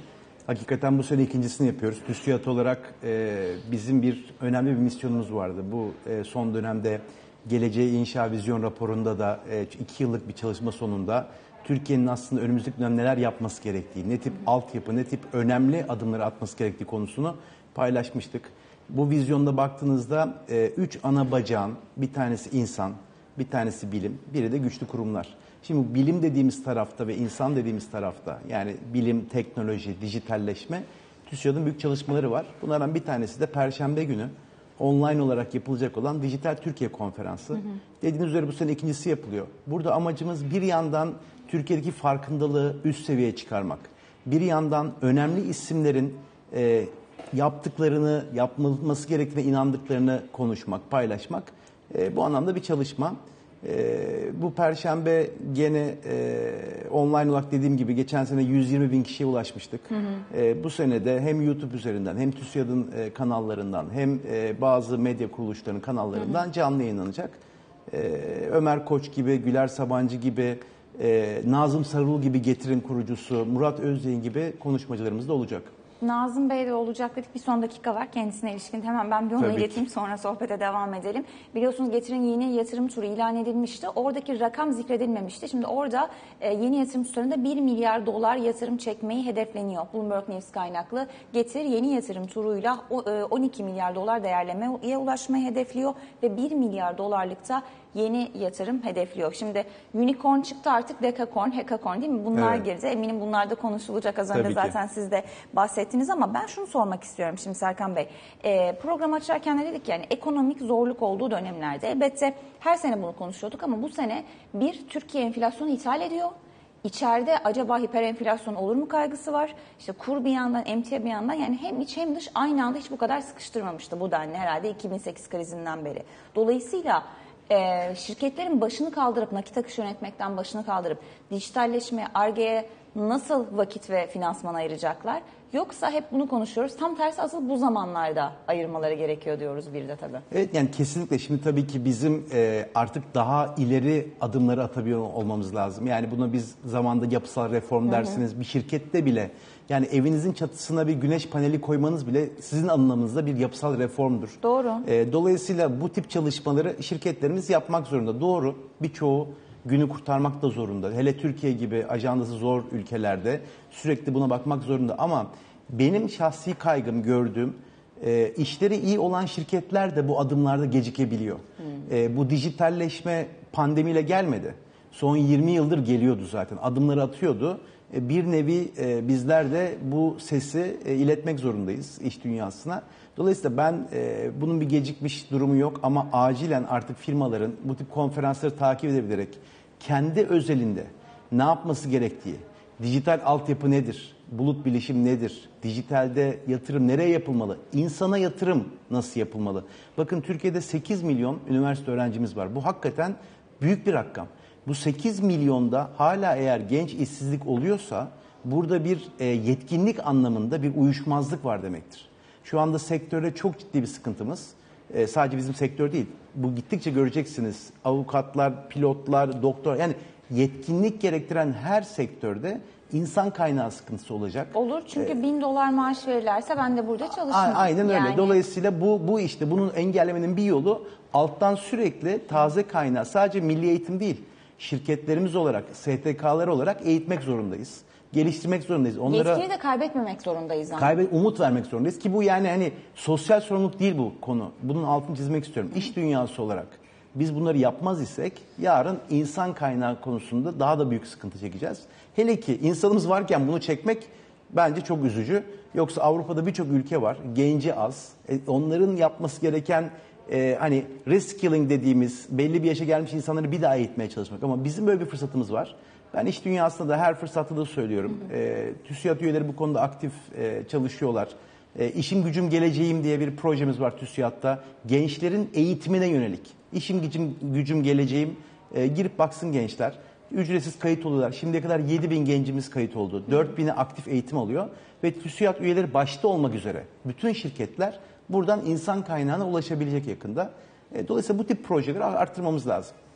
Hakikaten bu sene ikincisini yapıyoruz. TÜSİAD olarak e, bizim bir önemli bir misyonumuz vardı. Bu e, son dönemde Geleceğe İnşa Vizyon raporunda da e, iki yıllık bir çalışma sonunda Türkiye'nin aslında önümüzdeki dönem neler yapması gerektiği, ne tip altyapı, ne tip önemli adımları atması gerektiği konusunu paylaşmıştık. Bu vizyonda baktığınızda e, üç ana bacağın, bir tanesi insan, bir tanesi bilim, biri de güçlü kurumlar. Şimdi bilim dediğimiz tarafta ve insan dediğimiz tarafta, yani bilim, teknoloji, dijitalleşme, TÜSİAD'ın büyük çalışmaları var. Bunlardan bir tanesi de Perşembe günü online olarak yapılacak olan Dijital Türkiye Konferansı. Hı hı. Dediğiniz üzere bu sene ikincisi yapılıyor. Burada amacımız bir yandan Türkiye'deki farkındalığı üst seviyeye çıkarmak. Bir yandan önemli isimlerin e, yaptıklarını, yapılması gerektiğine inandıklarını konuşmak, paylaşmak. E, bu anlamda bir çalışma. E, bu Perşembe gene e, online olarak dediğim gibi geçen sene yüz yirmi bin kişiye ulaşmıştık. Hı hı. E, bu sene de hem YouTube üzerinden hem TÜSİAD'ın e, kanallarından hem e, bazı medya kuruluşlarının kanallarından hı hı. canlı yayınlanacak. E, Ömer Koç gibi, Güler Sabancı gibi, e, Nazım Sarıoğlu gibi Getir'in kurucusu, Murat Özyeğin gibi konuşmacılarımız da olacak. Nazım Bey de olacak dedik. Bir son dakika var kendisine ilişkin. Hemen ben bir onu Tabii ileteyim ki. sonra sohbete devam edelim. Biliyorsunuz Getir'in yeni yatırım turu ilan edilmişti. Oradaki rakam zikredilmemişti. Şimdi orada e, yeni yatırım turunda bir milyar dolar yatırım çekmeyi hedefleniyor. Bloomberg News kaynaklı. Getir yeni yatırım turuyla on iki milyar dolar değerlemeye ulaşmayı hedefliyor ve bir milyar dolarlıkta yeni yatırım hedefliyor. Şimdi unicorn çıktı artık, dekakorn, hekakorn değil mi? Bunlar evet. girdi. Eminim bunlar da konuşulacak. Az önce Tabii zaten ki. siz de bahsettiniz ama ben şunu sormak istiyorum şimdi Serkan Bey. E, program açarken de dedik yani ekonomik zorluk olduğu dönemlerde elbette her sene bunu konuşuyorduk ama bu sene bir Türkiye enflasyonu ithal ediyor. İçeride acaba hiperenflasyon olur mu kaygısı var. İşte kur bir yandan, emtia bir yandan, yani hem iç hem dış aynı anda hiç bu kadar sıkıştırmamıştı bu denli herhalde iki bin sekiz krizinden beri. Dolayısıyla Ee, şirketlerin başını kaldırıp, nakit akışı yönetmekten başını kaldırıp dijitalleşmeye, Ar-Ge'ye nasıl vakit ve finansman ayıracaklar? Yoksa hep bunu konuşuyoruz. Tam tersi asıl bu zamanlarda ayırmaları gerekiyor diyoruz bir de tabii. Evet, yani kesinlikle şimdi tabii ki bizim e, artık daha ileri adımları atabiliyor olmamız lazım. Yani buna biz zamanda yapısal reform dersiniz. Hı hı. Bir şirkette bile yani evinizin çatısına bir güneş paneli koymanız bile sizin anlamınızda bir yapısal reformdur. Doğru. E, dolayısıyla bu tip çalışmaları şirketlerimiz yapmak zorunda. Doğru, birçoğu günü kurtarmak da zorunda. Hele Türkiye gibi ajandası zor ülkelerde sürekli buna bakmak zorunda. Ama benim şahsi kaygım gördüğüm e, işleri iyi olan şirketler de bu adımlarda gecikebiliyor. Hmm. E, bu dijitalleşme pandemiyle gelmedi. Son yirmi yıldır geliyordu zaten. Adımları atıyordu. E, bir nevi e, bizler de bu sesi e, iletmek zorundayız iş dünyasına. Dolayısıyla ben e, bunun bir gecikmiş durumu yok ama acilen artık firmaların bu tip konferansları takip edebilerek kendi özelinde ne yapması gerektiği, dijital altyapı nedir, bulut bilişim nedir, dijitalde yatırım nereye yapılmalı, insana yatırım nasıl yapılmalı? Bakın Türkiye'de sekiz milyon üniversite öğrencimiz var. Bu hakikaten büyük bir rakam. Bu sekiz milyonda hala eğer genç işsizlik oluyorsa burada bir e, yetkinlik anlamında bir uyuşmazlık var demektir. Şu anda sektörde çok ciddi bir sıkıntımız. E, sadece bizim sektör değil. Bu gittikçe göreceksiniz. Avukatlar, pilotlar, doktor, yani yetkinlik gerektiren her sektörde insan kaynağı sıkıntısı olacak. Olur çünkü ee, bin dolar maaş verirlerse ben de burada çalışmam. Aynen öyle. Yani... Dolayısıyla bu bu işte bunun engellemenin bir yolu alttan sürekli taze kaynağı sadece milli eğitim değil, şirketlerimiz olarak, S T K'lar olarak eğitmek zorundayız. Geliştirmek zorundayız. Onlara yetkiyi de kaybetmemek zorundayız ama. Kaybet, umut vermek zorundayız ki bu yani hani sosyal sorumluluk değil bu konu. Bunun altını çizmek istiyorum. İş dünyası olarak biz bunları yapmaz isek yarın insan kaynağı konusunda daha da büyük sıkıntı çekeceğiz. Hele ki insanımız varken bunu çekmek bence çok üzücü. Yoksa Avrupa'da birçok ülke var. Genci az. E, onların yapması gereken e, hani reskilling dediğimiz belli bir yaşa gelmiş insanları bir daha eğitmeye çalışmak. Ama bizim böyle bir fırsatımız var. Ben iş dünyasında da her fırsatta da söylüyorum. Hı hı. E, TÜSİAD üyeleri bu konuda aktif e, çalışıyorlar. E, İşim Gücüm Geleceğim diye bir projemiz var TÜSİAD'da. Gençlerin eğitimine yönelik. İşim Gücüm, gücüm Geleceğim. E, girip baksın gençler. Ücretsiz kayıt oluyorlar. Şimdiye kadar yedi bin gencimiz kayıt oldu. dört bini aktif eğitim alıyor. Ve TÜSİAD üyeleri başta olmak üzere bütün şirketler buradan insan kaynağına ulaşabilecek yakında. E, dolayısıyla bu tip projeleri arttırmamız lazım.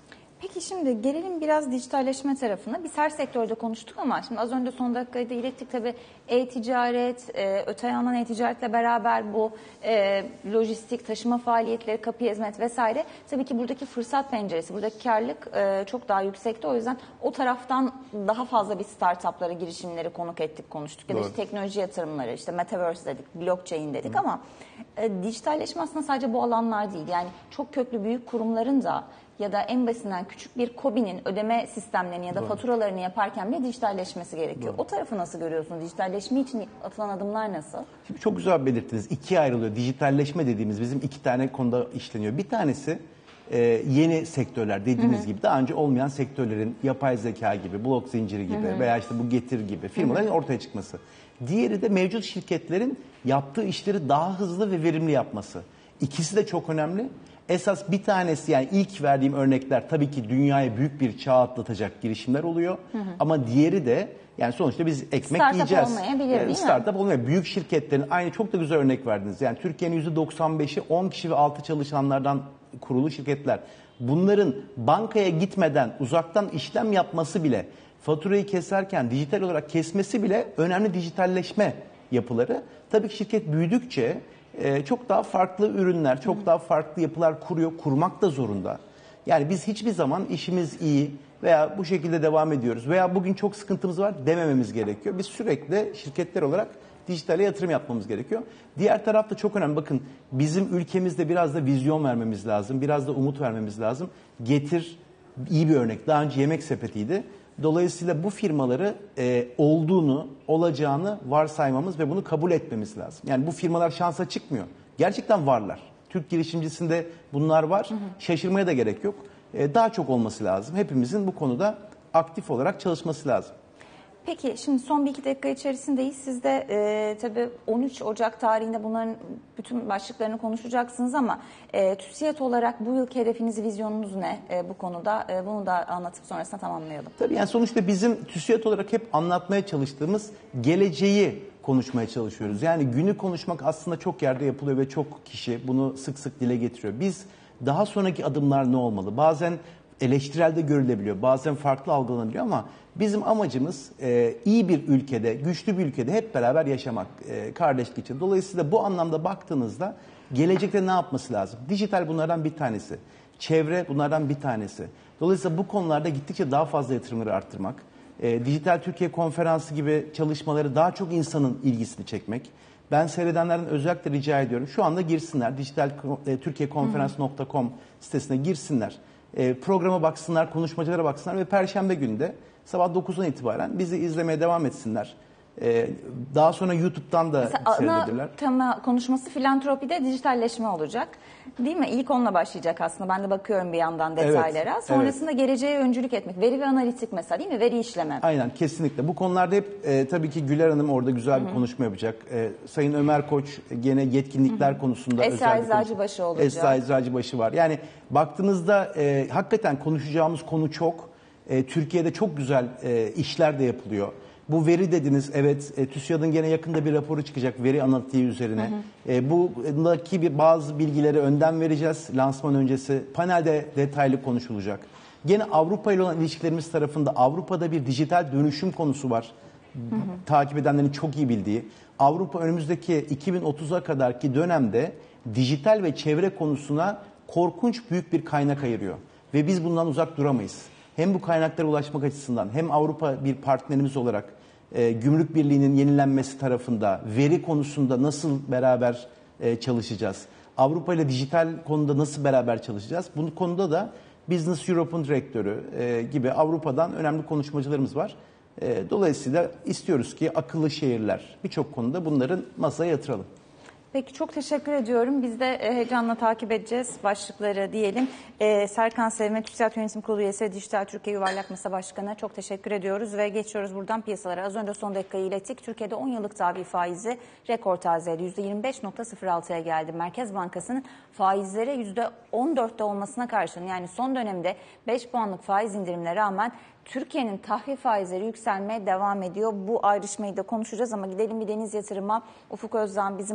Peki şimdi gelelim biraz dijitalleşme tarafına. Biz her sektörde konuştuk ama şimdi az önce son dakikada da ilettik tabii e-ticaret, e, öte yandan e-ticaretle beraber bu e, lojistik, taşıma faaliyetleri, kapı hizmet vesaire. Tabii ki buradaki fırsat penceresi, buradaki karlılık e, çok daha yüksekti. O yüzden o taraftan daha fazla bir startupları, girişimleri konuk ettik, konuştuk. Ya da işte teknoloji yatırımları, işte metaverse dedik, blockchain dedik. Hı. Ama e, dijitalleşme aslında sadece bu alanlar değil. Yani çok köklü büyük kurumların da ya da en basitinden küçük bir KOBİ'nin ödeme sistemlerini ya da Doğru. faturalarını yaparken bile dijitalleşmesi gerekiyor. Doğru. O tarafı nasıl görüyorsunuz? Dijitalleşme için atılan adımlar nasıl? Şimdi çok güzel belirttiniz. İkiye ayrılıyor. Dijitalleşme dediğimiz bizim iki tane konuda işleniyor. Bir tanesi e, yeni sektörler dediğimiz hı hı. gibi daha önce olmayan sektörlerin yapay zeka gibi, blok zinciri gibi hı hı. veya işte bu Getir gibi firmaların hı hı. ortaya çıkması. Diğeri de mevcut şirketlerin yaptığı işleri daha hızlı ve verimli yapması. İkisi de çok önemli. Esas bir tanesi, yani ilk verdiğim örnekler tabii ki dünyaya büyük bir çağ atlatacak girişimler oluyor. Hı hı. Ama diğeri de yani sonuçta biz ekmek startup yiyeceğiz. Startup olmayabilir değil mi? Startup olmayabilir. Büyük şirketlerin aynı çok da güzel örnek verdiniz. Yani Türkiye'nin yüzde doksan beşi on kişi ve altı çalışanlardan kurulu şirketler. Bunların bankaya gitmeden uzaktan işlem yapması bile, faturayı keserken dijital olarak kesmesi bile önemli dijitalleşme yapıları. Tabii ki şirket büyüdükçe Ee, çok daha farklı ürünler, çok Hı. daha farklı yapılar kuruyor, kurmak da zorunda. Yani biz hiçbir zaman işimiz iyi veya bu şekilde devam ediyoruz veya bugün çok sıkıntımız var demememiz gerekiyor. Biz sürekli şirketler olarak dijitale yatırım yapmamız gerekiyor. Diğer tarafta çok önemli. Bakın bizim ülkemizde biraz da vizyon vermemiz lazım, biraz da umut vermemiz lazım. Getir iyi bir örnek. Daha önce Yemek Sepeti'ydi. Dolayısıyla bu firmaları e, olduğunu, olacağını varsaymamız ve bunu kabul etmemiz lazım. Yani bu firmalar şansa çıkmıyor. Gerçekten varlar. Türk girişimcisinde bunlar var. Hı hı. Şaşırmaya da gerek yok. E, daha çok olması lazım. Hepimizin bu konuda aktif olarak çalışması lazım. Peki şimdi son bir iki dakika içerisindeyiz. Siz de e, tabii on üç Ocak tarihinde bunların bütün başlıklarını konuşacaksınız ama e, TÜSİAD olarak bu yılki hedefiniz, vizyonunuz ne e, bu konuda? E, bunu da anlatıp sonrasında tamamlayalım. Tabii yani sonuçta bizim TÜSİAD olarak hep anlatmaya çalıştığımız geleceği konuşmaya çalışıyoruz. Yani günü konuşmak aslında çok yerde yapılıyor ve çok kişi bunu sık sık dile getiriyor. Biz daha sonraki adımlar ne olmalı? Bazen eleştirel de görülebiliyor, bazen farklı algılanabiliyor ama bizim amacımız e, iyi bir ülkede, güçlü bir ülkede hep beraber yaşamak, e, kardeşlik için. Dolayısıyla bu anlamda baktığınızda gelecekte ne yapması lazım? Dijital bunlardan bir tanesi, çevre bunlardan bir tanesi. Dolayısıyla bu konularda gittikçe daha fazla yatırımları arttırmak, e, Dijital Türkiye Konferansı gibi çalışmaları daha çok insanın ilgisini çekmek. Ben seyredenlerden özellikle rica ediyorum. Şu anda girsinler, dijital türkiye konferans nokta com sitesine girsinler. E, programa baksınlar, konuşmacılara baksınlar ve Perşembe günü de sabah dokuzdan itibaren bizi izlemeye devam etsinler. Ee, daha sonra YouTube'dan da seyredebilirler. Ana tema konuşması filantropide dijitalleşme olacak. Değil mi? İlk onunla başlayacak aslında. Ben de bakıyorum bir yandan detaylara. Evet, Sonrasında evet. geleceğe öncülük etmek. Veri ve analitik mesela değil mi? Veri işleme. Aynen kesinlikle. Bu konularda hep e, tabii ki Güler Hanım orada güzel bir Hı-hı. konuşma yapacak. E, Sayın Ömer Koç gene yetkinlikler Hı-hı. konusunda Esra özel bir Eczacıbaşı olacak. Esra Eczacıbaşı var. Yani baktığınızda e, hakikaten konuşacağımız konu çok. E, Türkiye'de çok güzel e, işler de yapılıyor. Bu veri dediniz, evet e, TÜSİAD'ın gene yakında bir raporu çıkacak veri analitiği üzerine. Hı hı. E, buradaki bir bazı bilgileri önden vereceğiz lansman öncesi. Panelde detaylı konuşulacak. Gene Avrupa ile olan ilişkilerimiz tarafında Avrupa'da bir dijital dönüşüm konusu var. Hı hı. Takip edenlerin çok iyi bildiği. Avrupa önümüzdeki iki bin otuza kadarki dönemde dijital ve çevre konusuna korkunç büyük bir kaynak ayırıyor. Ve biz bundan uzak duramayız. Hem bu kaynaklara ulaşmak açısından hem Avrupa bir partnerimiz olarak e, Gümrük Birliği'nin yenilenmesi tarafında veri konusunda nasıl beraber e, çalışacağız? Avrupa ile dijital konuda nasıl beraber çalışacağız? Bu konuda da Business Europe'un direktörü e, gibi Avrupa'dan önemli konuşmacılarımız var. E, dolayısıyla istiyoruz ki akıllı şehirler birçok konuda bunların masaya yatıralım. Peki çok teşekkür ediyorum. Biz de heyecanla takip edeceğiz başlıkları diyelim. Ee, Serkan Sevme, TÜSİAD Yönetim Kurulu üyesi ve Dijital Türkiye Yuvarlak Masa Başkanı çok teşekkür ediyoruz ve geçiyoruz buradan piyasalara. Az önce son dakikayı ilettik. Türkiye'de on yıllık tahvil faizi rekor tazeydi. yüzde yirmi beş nokta sıfır altıya geldi. Merkez Bankası'nın faizlere yüzde on dörtte olmasına karşın yani son dönemde beş puanlık faiz indirimine rağmen Türkiye'nin tahvil faizleri yükselmeye devam ediyor. Bu ayrışmayı da konuşacağız ama gidelim bir deniz yatırıma. Ufuk Özdağ bizimle. Ufuk hoş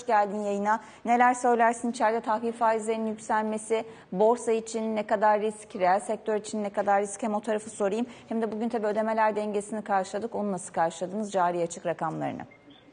hoş geldin yayına. Neler söylersin içeride tahvil faizlerinin yükselmesi, borsa için ne kadar risk, reel sektör için ne kadar risk, hem o tarafı sorayım. Hem de bugün tabii ödemeler dengesini karşıladık. Onu nasıl karşıladınız, cari açık rakamlarını?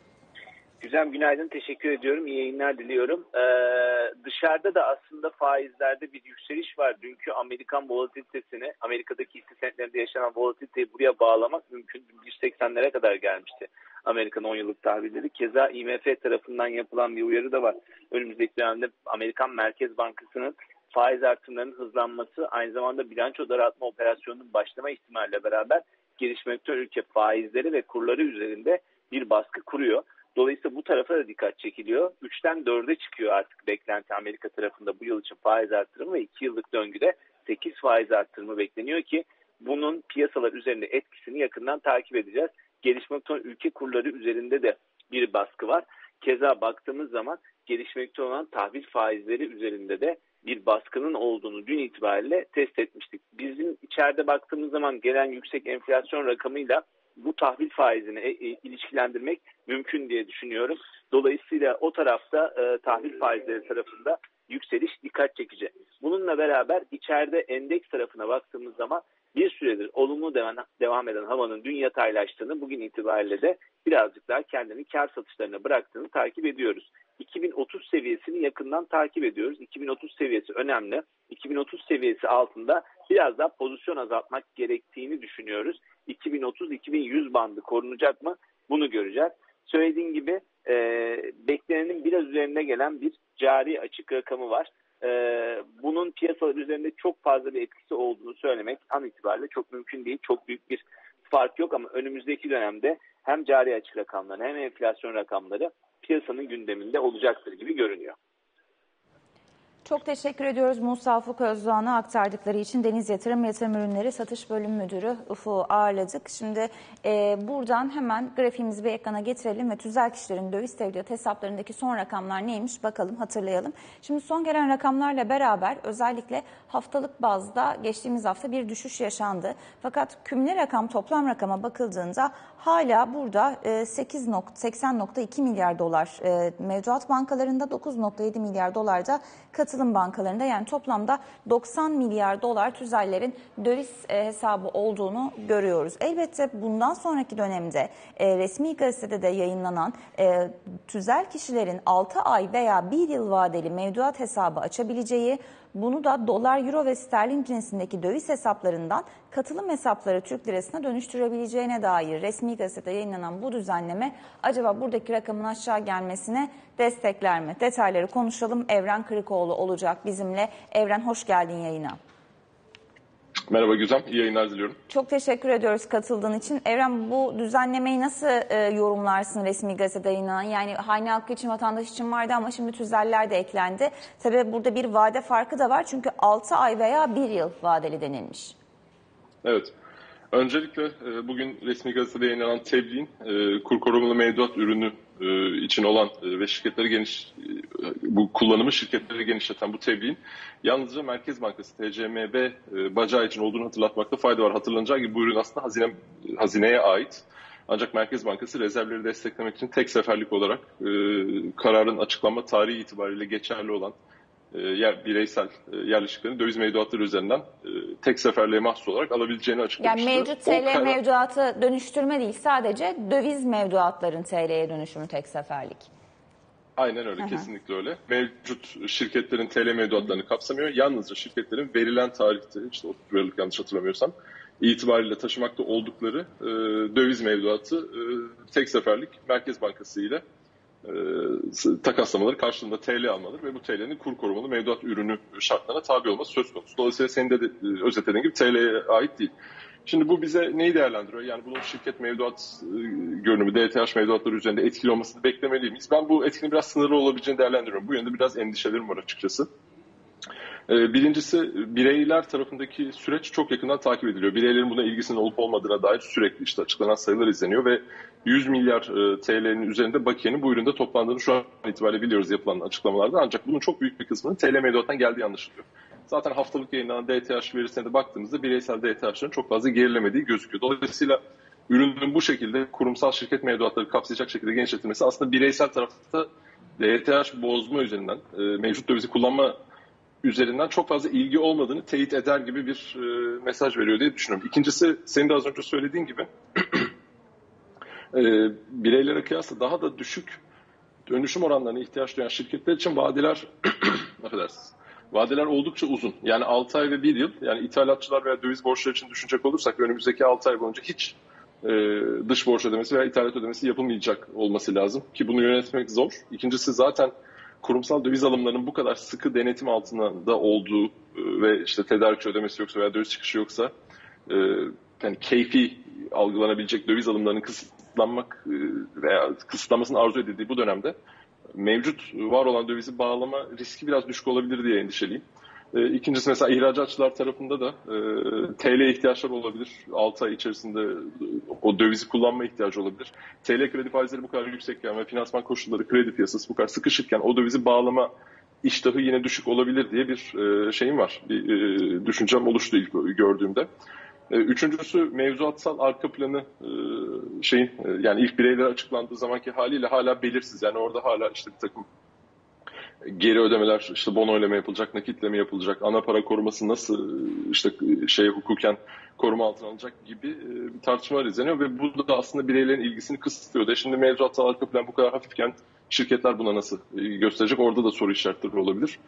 Güzem günaydın, teşekkür ediyorum. İyi yayınlar diliyorum. Ee, dışarıda da aslında faizlerde bir yükseliş var. Dünkü Amerikan volatilitesini, Amerika'daki hisse senetlerinde yaşanan volatiliteyi buraya bağlamak mümkün. yüz seksenlere kadar gelmişti Amerikan on yıllık tahvilleri. Keza I M F tarafından yapılan bir uyarı da var. Önümüzdeki dönemde Amerikan Merkez Bankası'nın faiz artımlarının hızlanması, aynı zamanda bilanço daraltma operasyonunun başlama ihtimaliyle beraber gelişmekte ülke faizleri ve kurları üzerinde bir baskı kuruyor. Dolayısıyla bu tarafa da dikkat çekiliyor. üçten dörde çıkıyor artık beklenti Amerika tarafında bu yıl için faiz artırımı ve iki yıllık döngüde sekiz faiz artırımı bekleniyor ki bunun piyasalar üzerinde etkisini yakından takip edeceğiz. Gelişmekte olan ülke kurları üzerinde de bir baskı var. Keza baktığımız zaman gelişmekte olan tahvil faizleri üzerinde de bir baskının olduğunu dün itibariyle test etmiştik. Bizim içeride baktığımız zaman gelen yüksek enflasyon rakamıyla bu tahvil faizini e, e, ilişkilendirmek mümkün diye düşünüyorum. Dolayısıyla o tarafta e, tahvil faizleri tarafında yükseliş dikkat çekici. Bununla beraber içeride endeks tarafına baktığımız zaman bir süredir olumlu devam, devam eden havanın dün yataylaştığını, bugün itibariyle de birazcık daha kendini kar satışlarına bıraktığını takip ediyoruz. iki bin otuz seviyesini yakından takip ediyoruz. iki bin otuz seviyesi önemli. iki bin otuz seviyesi altında biraz daha pozisyon azaltmak gerektiğini düşünüyoruz. iki bin otuz iki bin yüz bandı korunacak mı? Bunu göreceğiz. Söylediğim gibi e, beklenenin biraz üzerine gelen bir cari açık rakamı var. E, bunun piyasalar üzerinde çok fazla bir etkisi olduğunu söylemek an itibariyle çok mümkün değil. Çok büyük bir fark yok ama önümüzdeki dönemde hem cari açık rakamları hem enflasyon rakamları piyasanın gündeminde olacaktır gibi görünüyor. Çok teşekkür ediyoruz Musa Ufuk Özdoğan'a aktardıkları için. Deniz Yatırım Yatırım Ürünleri Satış Bölüm Müdürü Ufuk'u ağırladık. Şimdi e, buradan hemen grafiğimizi bir ekrana getirelim ve tüzel kişilerin döviz tevdiat hesaplarındaki son rakamlar neymiş bakalım, hatırlayalım. Şimdi son gelen rakamlarla beraber özellikle haftalık bazda geçtiğimiz hafta bir düşüş yaşandı. Fakat kümüle rakam, toplam rakama bakıldığında hala burada e, seksen nokta iki milyar dolar e, mevduat bankalarında, dokuz nokta yedi milyar dolar da katılım bankalarında, yani toplamda doksan milyar dolar tüzellerin döviz e, hesabı olduğunu görüyoruz. Elbette bundan sonraki dönemde e, resmi gazetede de yayınlanan e, tüzel kişilerin altı ay veya bir yıl vadeli mevduat hesabı açabileceği, bunu da dolar, euro ve sterlin cinsindeki döviz hesaplarından katılım hesapları Türk lirasına dönüştürebileceğine dair resmi gazetede yayınlanan bu düzenleme acaba buradaki rakamın aşağı gelmesine destekler mi? Detayları konuşalım. Evren Kırıkoğlu olacak bizimle. Evren, hoş geldin yayına. Merhaba Güzem, iyi yayınlar diliyorum. Çok teşekkür ediyoruz katıldığın için. Evren, bu düzenlemeyi nasıl e, yorumlarsın resmi gazetede yayınlanan? Yani hane halkı için, vatandaş için vardı ama şimdi tüzeller de eklendi. Tabii burada bir vade farkı da var çünkü altı ay veya bir yıl vadeli denilmiş. Evet. Öncelikle e, bugün resmi gazetede yayınlanan tebliğin e, kur korumalı mevduat ürünü e, için olan e, ve şirketleri geniş e, bu kullanımı şirketleri genişleten bu tebliğin yalnızca Merkez Bankası T C M B e, bacağı için olduğunu hatırlatmakta fayda var. Hatırlanacağı gibi bu ürün aslında hazine, hazineye ait. Ancak Merkez Bankası rezervleri desteklemek için tek seferlik olarak e, kararın açıklanma tarihi itibariyle geçerli olan yer bireysel yerleşiklerini döviz mevduatları üzerinden e, tek seferliğe mahsus olarak alabileceğini açıklamıştı. Yani mevcut T L karar... mevduatı dönüştürme değil, sadece döviz mevduatların T L'ye dönüşümü tek seferlik. Aynen öyle, Aha. Kesinlikle öyle. Mevcut şirketlerin T L mevduatlarını kapsamıyor. Yalnızca şirketlerin verilen tarihte, işte otuz liralık yanlış hatırlamıyorsam, itibariyle taşımakta oldukları e, döviz mevduatı e, tek seferlik Merkez Bankası ile E, takaslamaları karşılığında T L almaları ve bu T L'nin kur korumalı mevduat ürünü şartlarına tabi olması söz konusu. Dolayısıyla senin de, de özetlediğin gibi T L'ye ait değil. Şimdi bu bize neyi değerlendiriyor? Yani bunun şirket mevduat e, görünümü, D T H mevduatları üzerinde etkili olmasını beklemeli miyiz? Ben bu etkinin biraz sınırlı olabileceğini değerlendiriyorum. Bu yönde biraz endişelerim var açıkçası. Birincisi, bireyler tarafındaki süreç çok yakından takip ediliyor. Bireylerin buna ilgisinin olup olmadığına dair sürekli işte açıklanan sayılar izleniyor ve yüz milyar T L'nin üzerinde bakiyenin bu üründe toplandığını şu an itibariyle biliyoruz yapılan açıklamalarda. Ancak bunun çok büyük bir kısmının T L mevduattan geldiği anlaşılıyor. Zaten haftalık yayınlanan D T H verisine de baktığımızda bireysel D T H'ların çok fazla gerilemediği gözüküyor. Dolayısıyla ürünün bu şekilde kurumsal şirket mevduatları kapsayacak şekilde genişletilmesi aslında bireysel tarafta D T H bozma üzerinden, e, mevcut dövizi kullanma üzerinden çok fazla ilgi olmadığını teyit eder gibi bir e, mesaj veriyor diye düşünüyorum. İkincisi, senin de az önce söylediğin gibi e, bireylere kıyasla daha da düşük dönüşüm oranlarına ihtiyaç duyan şirketler için vadeler affedersiniz, vadeler oldukça uzun. Yani altı ay ve bir yıl, yani ithalatçılar veya döviz borçları için düşünecek olursak önümüzdeki altı ay boyunca hiç e, dış borç ödemesi veya ithalat ödemesi yapılmayacak olması lazım ki bunu yönetmek zor. İkincisi, zaten kurumsal döviz alımlarının bu kadar sıkı denetim altında olduğu e, ve işte tedarikçi ödemesi yoksa veya döviz çıkışı yoksa e, yani keyfi algılanabilecek döviz alımlarının kısıtlanmak e, veya kısıtlanmasının arzu edildiği bu dönemde mevcut var olan dövizi bağlama riski biraz düşük olabilir diye endişeliyim. E, ikincisi, mesela ihracatçılar tarafında da e, T L ihtiyaçları olabilir. altı ay içerisinde o dövizi kullanma ihtiyacı olabilir. T L kredi faizleri bu kadar yüksekken ve finansman koşulları, kredi piyasası bu kadar sıkışırken o dövizi bağlama iştahı yine düşük olabilir diye bir e, şeyim var. Bir e, düşüncem oluştu ilk gördüğümde. E, üçüncüsü, mevzuatsal arka planı e, şeyin e, yani ilk bireyler açıklandığı zamanki haliyle hala belirsiz. Yani orada hala işte bir takım geri ödemeler, işte bonoyla mı yapılacak, nakitle mi yapılacak, ana para koruması nasıl işte şey hukuken koruma altına alınacak gibi bir tartışmalar izleniyor ve bu da aslında bireylerin ilgisini kısıtlıyor. De şimdi mevzuatsal arka plan bu kadar hafifken şirketler buna nasıl gösterecek? Orada da soru işaretleri olabilir.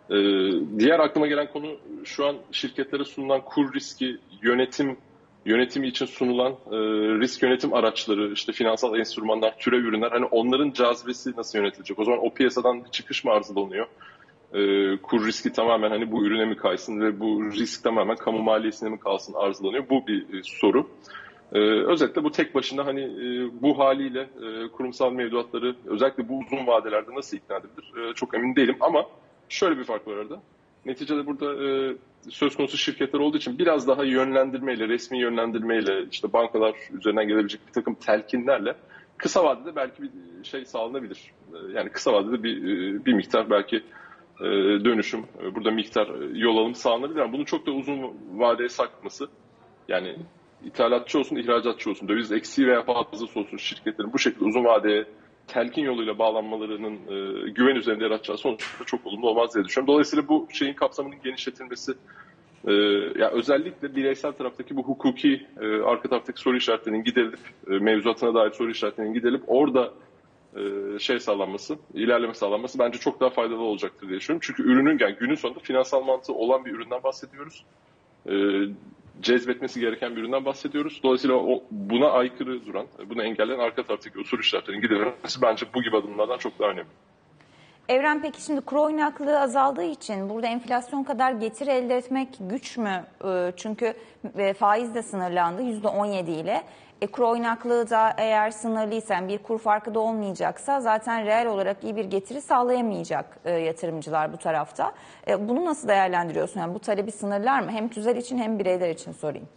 Diğer aklıma gelen konu, şu an şirketlere sunulan kur riski yönetim yönetimi için sunulan e, risk yönetim araçları, işte finansal enstrümanlar, türev ürünler, hani onların cazibesi nasıl yönetilecek? O zaman o piyasadan çıkış mı arzulanıyor? E, kur riski tamamen hani bu ürüne mi kaysın ve bu risk tamamen kamu maliyesine mi kalsın arzulanıyor? Bu bir e, soru. E, özetle bu tek başına hani e, bu haliyle e, kurumsal mevduatları özellikle bu uzun vadelerde nasıl ikna edilir? E, çok emin değilim ama şöyle bir fark var arada. Neticede burada e, söz konusu şirketler olduğu için biraz daha yönlendirmeyle, resmi yönlendirmeyle, işte bankalar üzerinden gelebilecek bir takım telkinlerle kısa vadede belki bir şey sağlanabilir. Yani kısa vadede bir bir miktar belki dönüşüm, burada miktar yol alım sağlanabilir ama bunu çok da uzun vadeye sarkması, yani ithalatçı olsun, ihracatçı olsun, döviz eksiği veya fazlası olsun şirketlerin bu şekilde uzun vadeye telkin yoluyla bağlanmalarının e, güven üzerinde yaratacağı sonuçta çok olumlu olmaz diye düşünüyorum. Dolayısıyla bu şeyin kapsamının genişletilmesi, e, yani özellikle bireysel taraftaki bu hukuki e, arka taraftaki soru işaretlerinin giderilip, e, mevzuatına dair soru işaretlerinin giderilip orada e, şey sağlanması, ilerleme sağlanması bence çok daha faydalı olacaktır diye düşünüyorum. Çünkü ürünün, yani günün sonunda finansal mantığı olan bir üründen bahsediyoruz. E, cezbetmesi gereken bir üründen bahsediyoruz. Dolayısıyla o, buna aykırı duran, bunu engelleyen arka taraftaki usul işaretlerin giderilmesi bence bu gibi adımlardan çok daha önemli. Evren, peki şimdi kur oynaklığı azaldığı için burada enflasyon kadar getiri elde etmek güç mü? Çünkü faiz de sınırlandı yüzde on yedi ile. E, kur oynaklığı da eğer sınırlıysa, bir kur farkı da olmayacaksa zaten reel olarak iyi bir getiri sağlayamayacak e, yatırımcılar bu tarafta. E, bunu nasıl değerlendiriyorsun? Yani bu talebi sınırlar mı? Hem tüzel için hem bireyler için sorayım.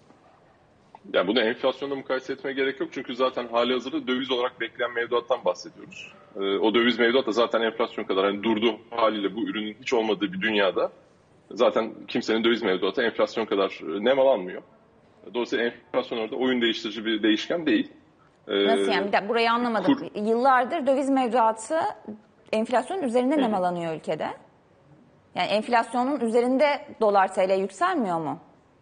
Yani bunu enflasyonla mukayese etmeye gerek yok. Çünkü zaten hali hazırda döviz olarak bekleyen mevduattan bahsediyoruz. E, o döviz mevduat da zaten enflasyon kadar hani durduğu haliyle bu ürünün hiç olmadığı bir dünyada zaten kimsenin döviz mevduatı enflasyon kadar nem alanmıyor. Dolayısıyla enflasyon orada oyun değiştirici bir değişken değil. Ee, Nasıl yani? Bir dakika, burayı anlamadım. Kur... Yıllardır döviz mevduatı enflasyonun üzerinde nem alanıyor ülkede. Yani enflasyonun üzerinde dolar T L yükselmiyor mu?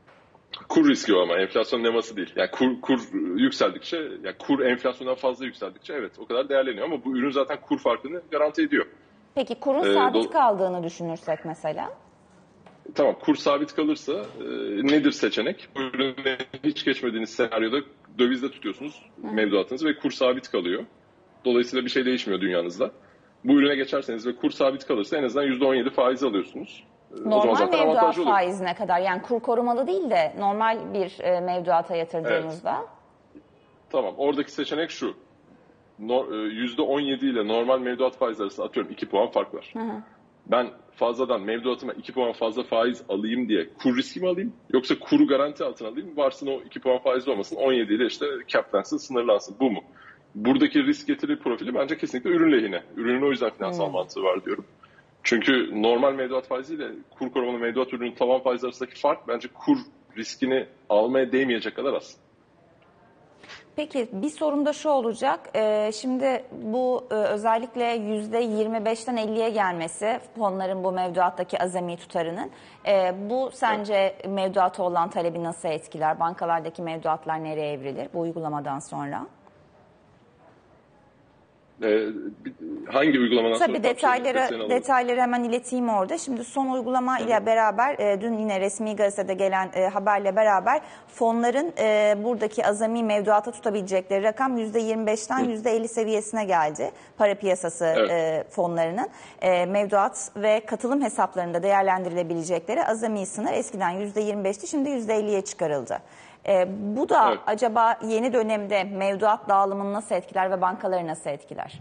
Kur riski o ama enflasyon neması değil. Yani kur, kur yükseldikçe, yani kur enflasyondan fazla yükseldikçe evet o kadar değerleniyor ama bu ürün zaten kur farkını garanti ediyor. Peki kurun ee, sabit do... kaldığını düşünürsek mesela? Tamam, kur sabit kalırsa e, nedir seçenek? Bu ürüne hiç geçmediğiniz senaryoda dövizde tutuyorsunuz Hı. mevduatınızı ve kur sabit kalıyor. Dolayısıyla bir şey değişmiyor dünyanızda. Bu ürüne geçerseniz ve kur sabit kalırsa en azından yüzde on yedi faiz alıyorsunuz. Normal mevduat faizi ne kadar? Yani kur korumalı değil de normal bir e, mevduata yatırdığınızda. Evet. Tamam, oradaki seçenek şu. No, yüzde on yedi ile normal mevduat faiz arasında atıyorum iki puan fark var. Hı hı. Ben fazladan mevduatıma iki puan fazla faiz alayım diye kur riski mi alayım? Yoksa kuru garanti altına alayım? Varsın o iki puan faiz olmasın. on yedi ile işte cap'lensin, sınırlansın. Bu mu? Buradaki risk getiri profili bence kesinlikle ürün lehine. Ürünün o yüzden finansal hmm. mantığı var diyorum. Çünkü normal mevduat faiziyle kur korumalı mevduat ürünün tavan faizi arasındaki fark bence kur riskini almaya değmeyecek kadar az. Peki bir sorum da şu olacak. Ee, şimdi bu e, özellikle yüzde yirmi beşten elliye gelmesi fonların bu mevduattaki azami tutarının e, bu sence evet. mevduata olan talebi nasıl etkiler? Bankalardaki mevduatlar nereye evrilir bu uygulamadan sonra? Ee, hangi uygulamadan Tabii sonra? detayları, detayları hemen ileteyim orada. Şimdi son uygulama ile beraber e, dün yine resmi gazetede gelen e, haberle beraber fonların e, buradaki azami mevduata tutabilecekleri rakam yüzde yirmi beşten yüzde elli seviyesine geldi. Para piyasası evet. e, fonlarının e, mevduat ve katılım hesaplarında değerlendirilebilecekleri azami sınır eskiden yüzde yirmi beşti, şimdi yüzde elliye çıkarıldı. E, bu da evet. acaba yeni dönemde mevduat dağılımını nasıl etkiler ve bankaları nasıl etkiler?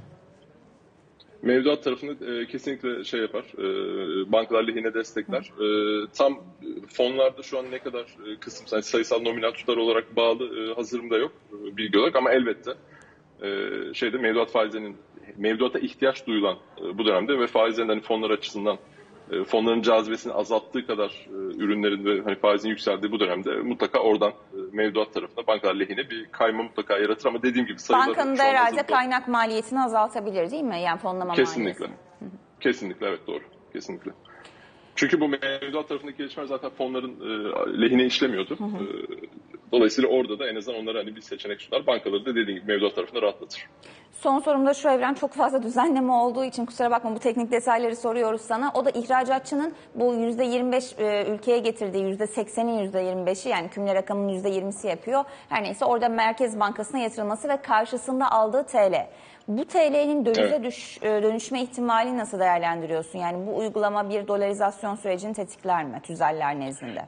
Mevduat tarafını e, kesinlikle şey yapar, e, bankalar lehine destekler. E, tam fonlarda şu an ne kadar e, kısım sayısal nominal tutar olarak bağlı e, hazırımda yok e, bilgi olarak ama elbette e, şeyde mevduat faizlerinin mevduata ihtiyaç duyulan e, bu dönemde ve faizlerin hani fonlar açısından e, fonların cazibesini azalttığı kadar e, ürünlerin ve hani faizin yükseldiği bu dönemde mutlaka oradan e, mevduat tarafında bankalar lehine bir kayma mutlaka yaratır ama dediğim gibi sayıları... Bankanın da herhalde kaynak maliyetini azaltabilir değil mi? Yani fonlama kesinlikle. maliyetini. Kesinlikle evet doğru. Kesinlikle. Çünkü bu mevduat tarafındaki gelişmeler zaten fonların e, lehine işlemiyordu. Hı hı. E, dolayısıyla orada da en azından onlara hani bir seçenek sunar. Bankaları da dediğim gibi mevduat tarafında rahatlatır. Son sorumda şu Evren, çok fazla düzenleme olduğu için kusura bakma bu teknik detayları soruyoruz sana. O da ihracatçının bu yüzde yirmi beş e, ülkeye getirdiği yüzde seksenin yüzde yirmi beşi yani kümüle rakamının yüzde yirmisi yapıyor. Her neyse orada Merkez Bankası'na yatırılması ve karşısında aldığı T L. Bu T L'nin dövize evet. düş, dönüşme ihtimali nasıl değerlendiriyorsun? Yani bu uygulama bir dolarizasyon sürecini tetikler mi tüzeller nezdinde?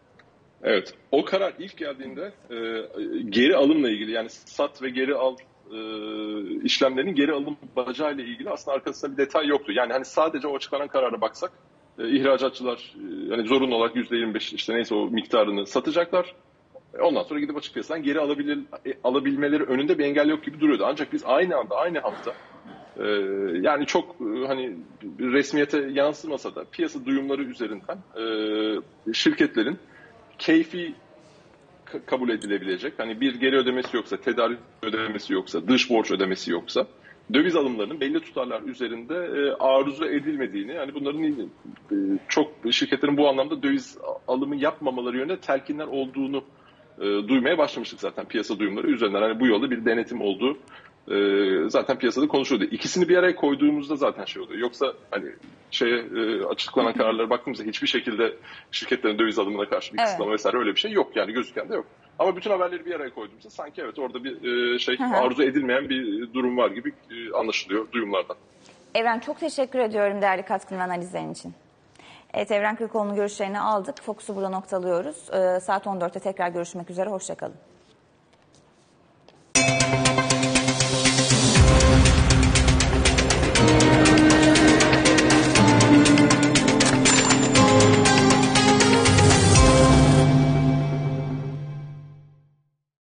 Evet. O karar ilk geldiğinde e, geri alımla ilgili yani sat ve geri al e, işlemlerinin geri alım bacağı ile ilgili aslında arkasında bir detay yoktu. Yani hani sadece o açıklanan karara baksak e, ihracatçılar e, hani zorunlu olarak yüzde yirmi beş işte neyse o miktarını satacaklar. Ondan sonra gidip açık piyasadan geri alabilir, alabilmeleri önünde bir engel yok gibi duruyordu. Ancak biz aynı anda, aynı hafta e, yani çok e, hani resmiyete yansımasa da piyasa duyumları üzerinden e, şirketlerin keyfi k- kabul edilebilecek, hani bir geri ödemesi yoksa, tedarik ödemesi yoksa, dış borç ödemesi yoksa, döviz alımlarının belli tutarlar üzerinde e, arzu edilmediğini, yani bunların e, çok şirketlerin bu anlamda döviz alımı yapmamaları yönünde telkinler olduğunu e, duymaya başlamıştık zaten piyasa duyumları üzerinden. Hani bu yolda bir denetim olduğu e, zaten piyasada konuşuluyordu. İkisini bir araya koyduğumuzda zaten şey oluyor. Yoksa hani şeye e, açıklanan kararlara baktığımızda hiçbir şekilde şirketlerin döviz alımına karşı bir kısıtlama evet. vesaire öyle bir şey yok yani gözüken de yok. Ama bütün haberleri bir araya koyduğumuzda sanki evet orada bir e, şey Hı-hı. arzu edilmeyen bir durum var gibi e, anlaşılıyor duyumlardan. Evren çok teşekkür ediyorum değerli katkın ve analizlerin için. Evet, Evren Kırıkoğlu'nun görüşlerini aldık. Fokus'u burada noktalıyoruz. Ee, saat on dörtte tekrar görüşmek üzere. Hoşça kalın.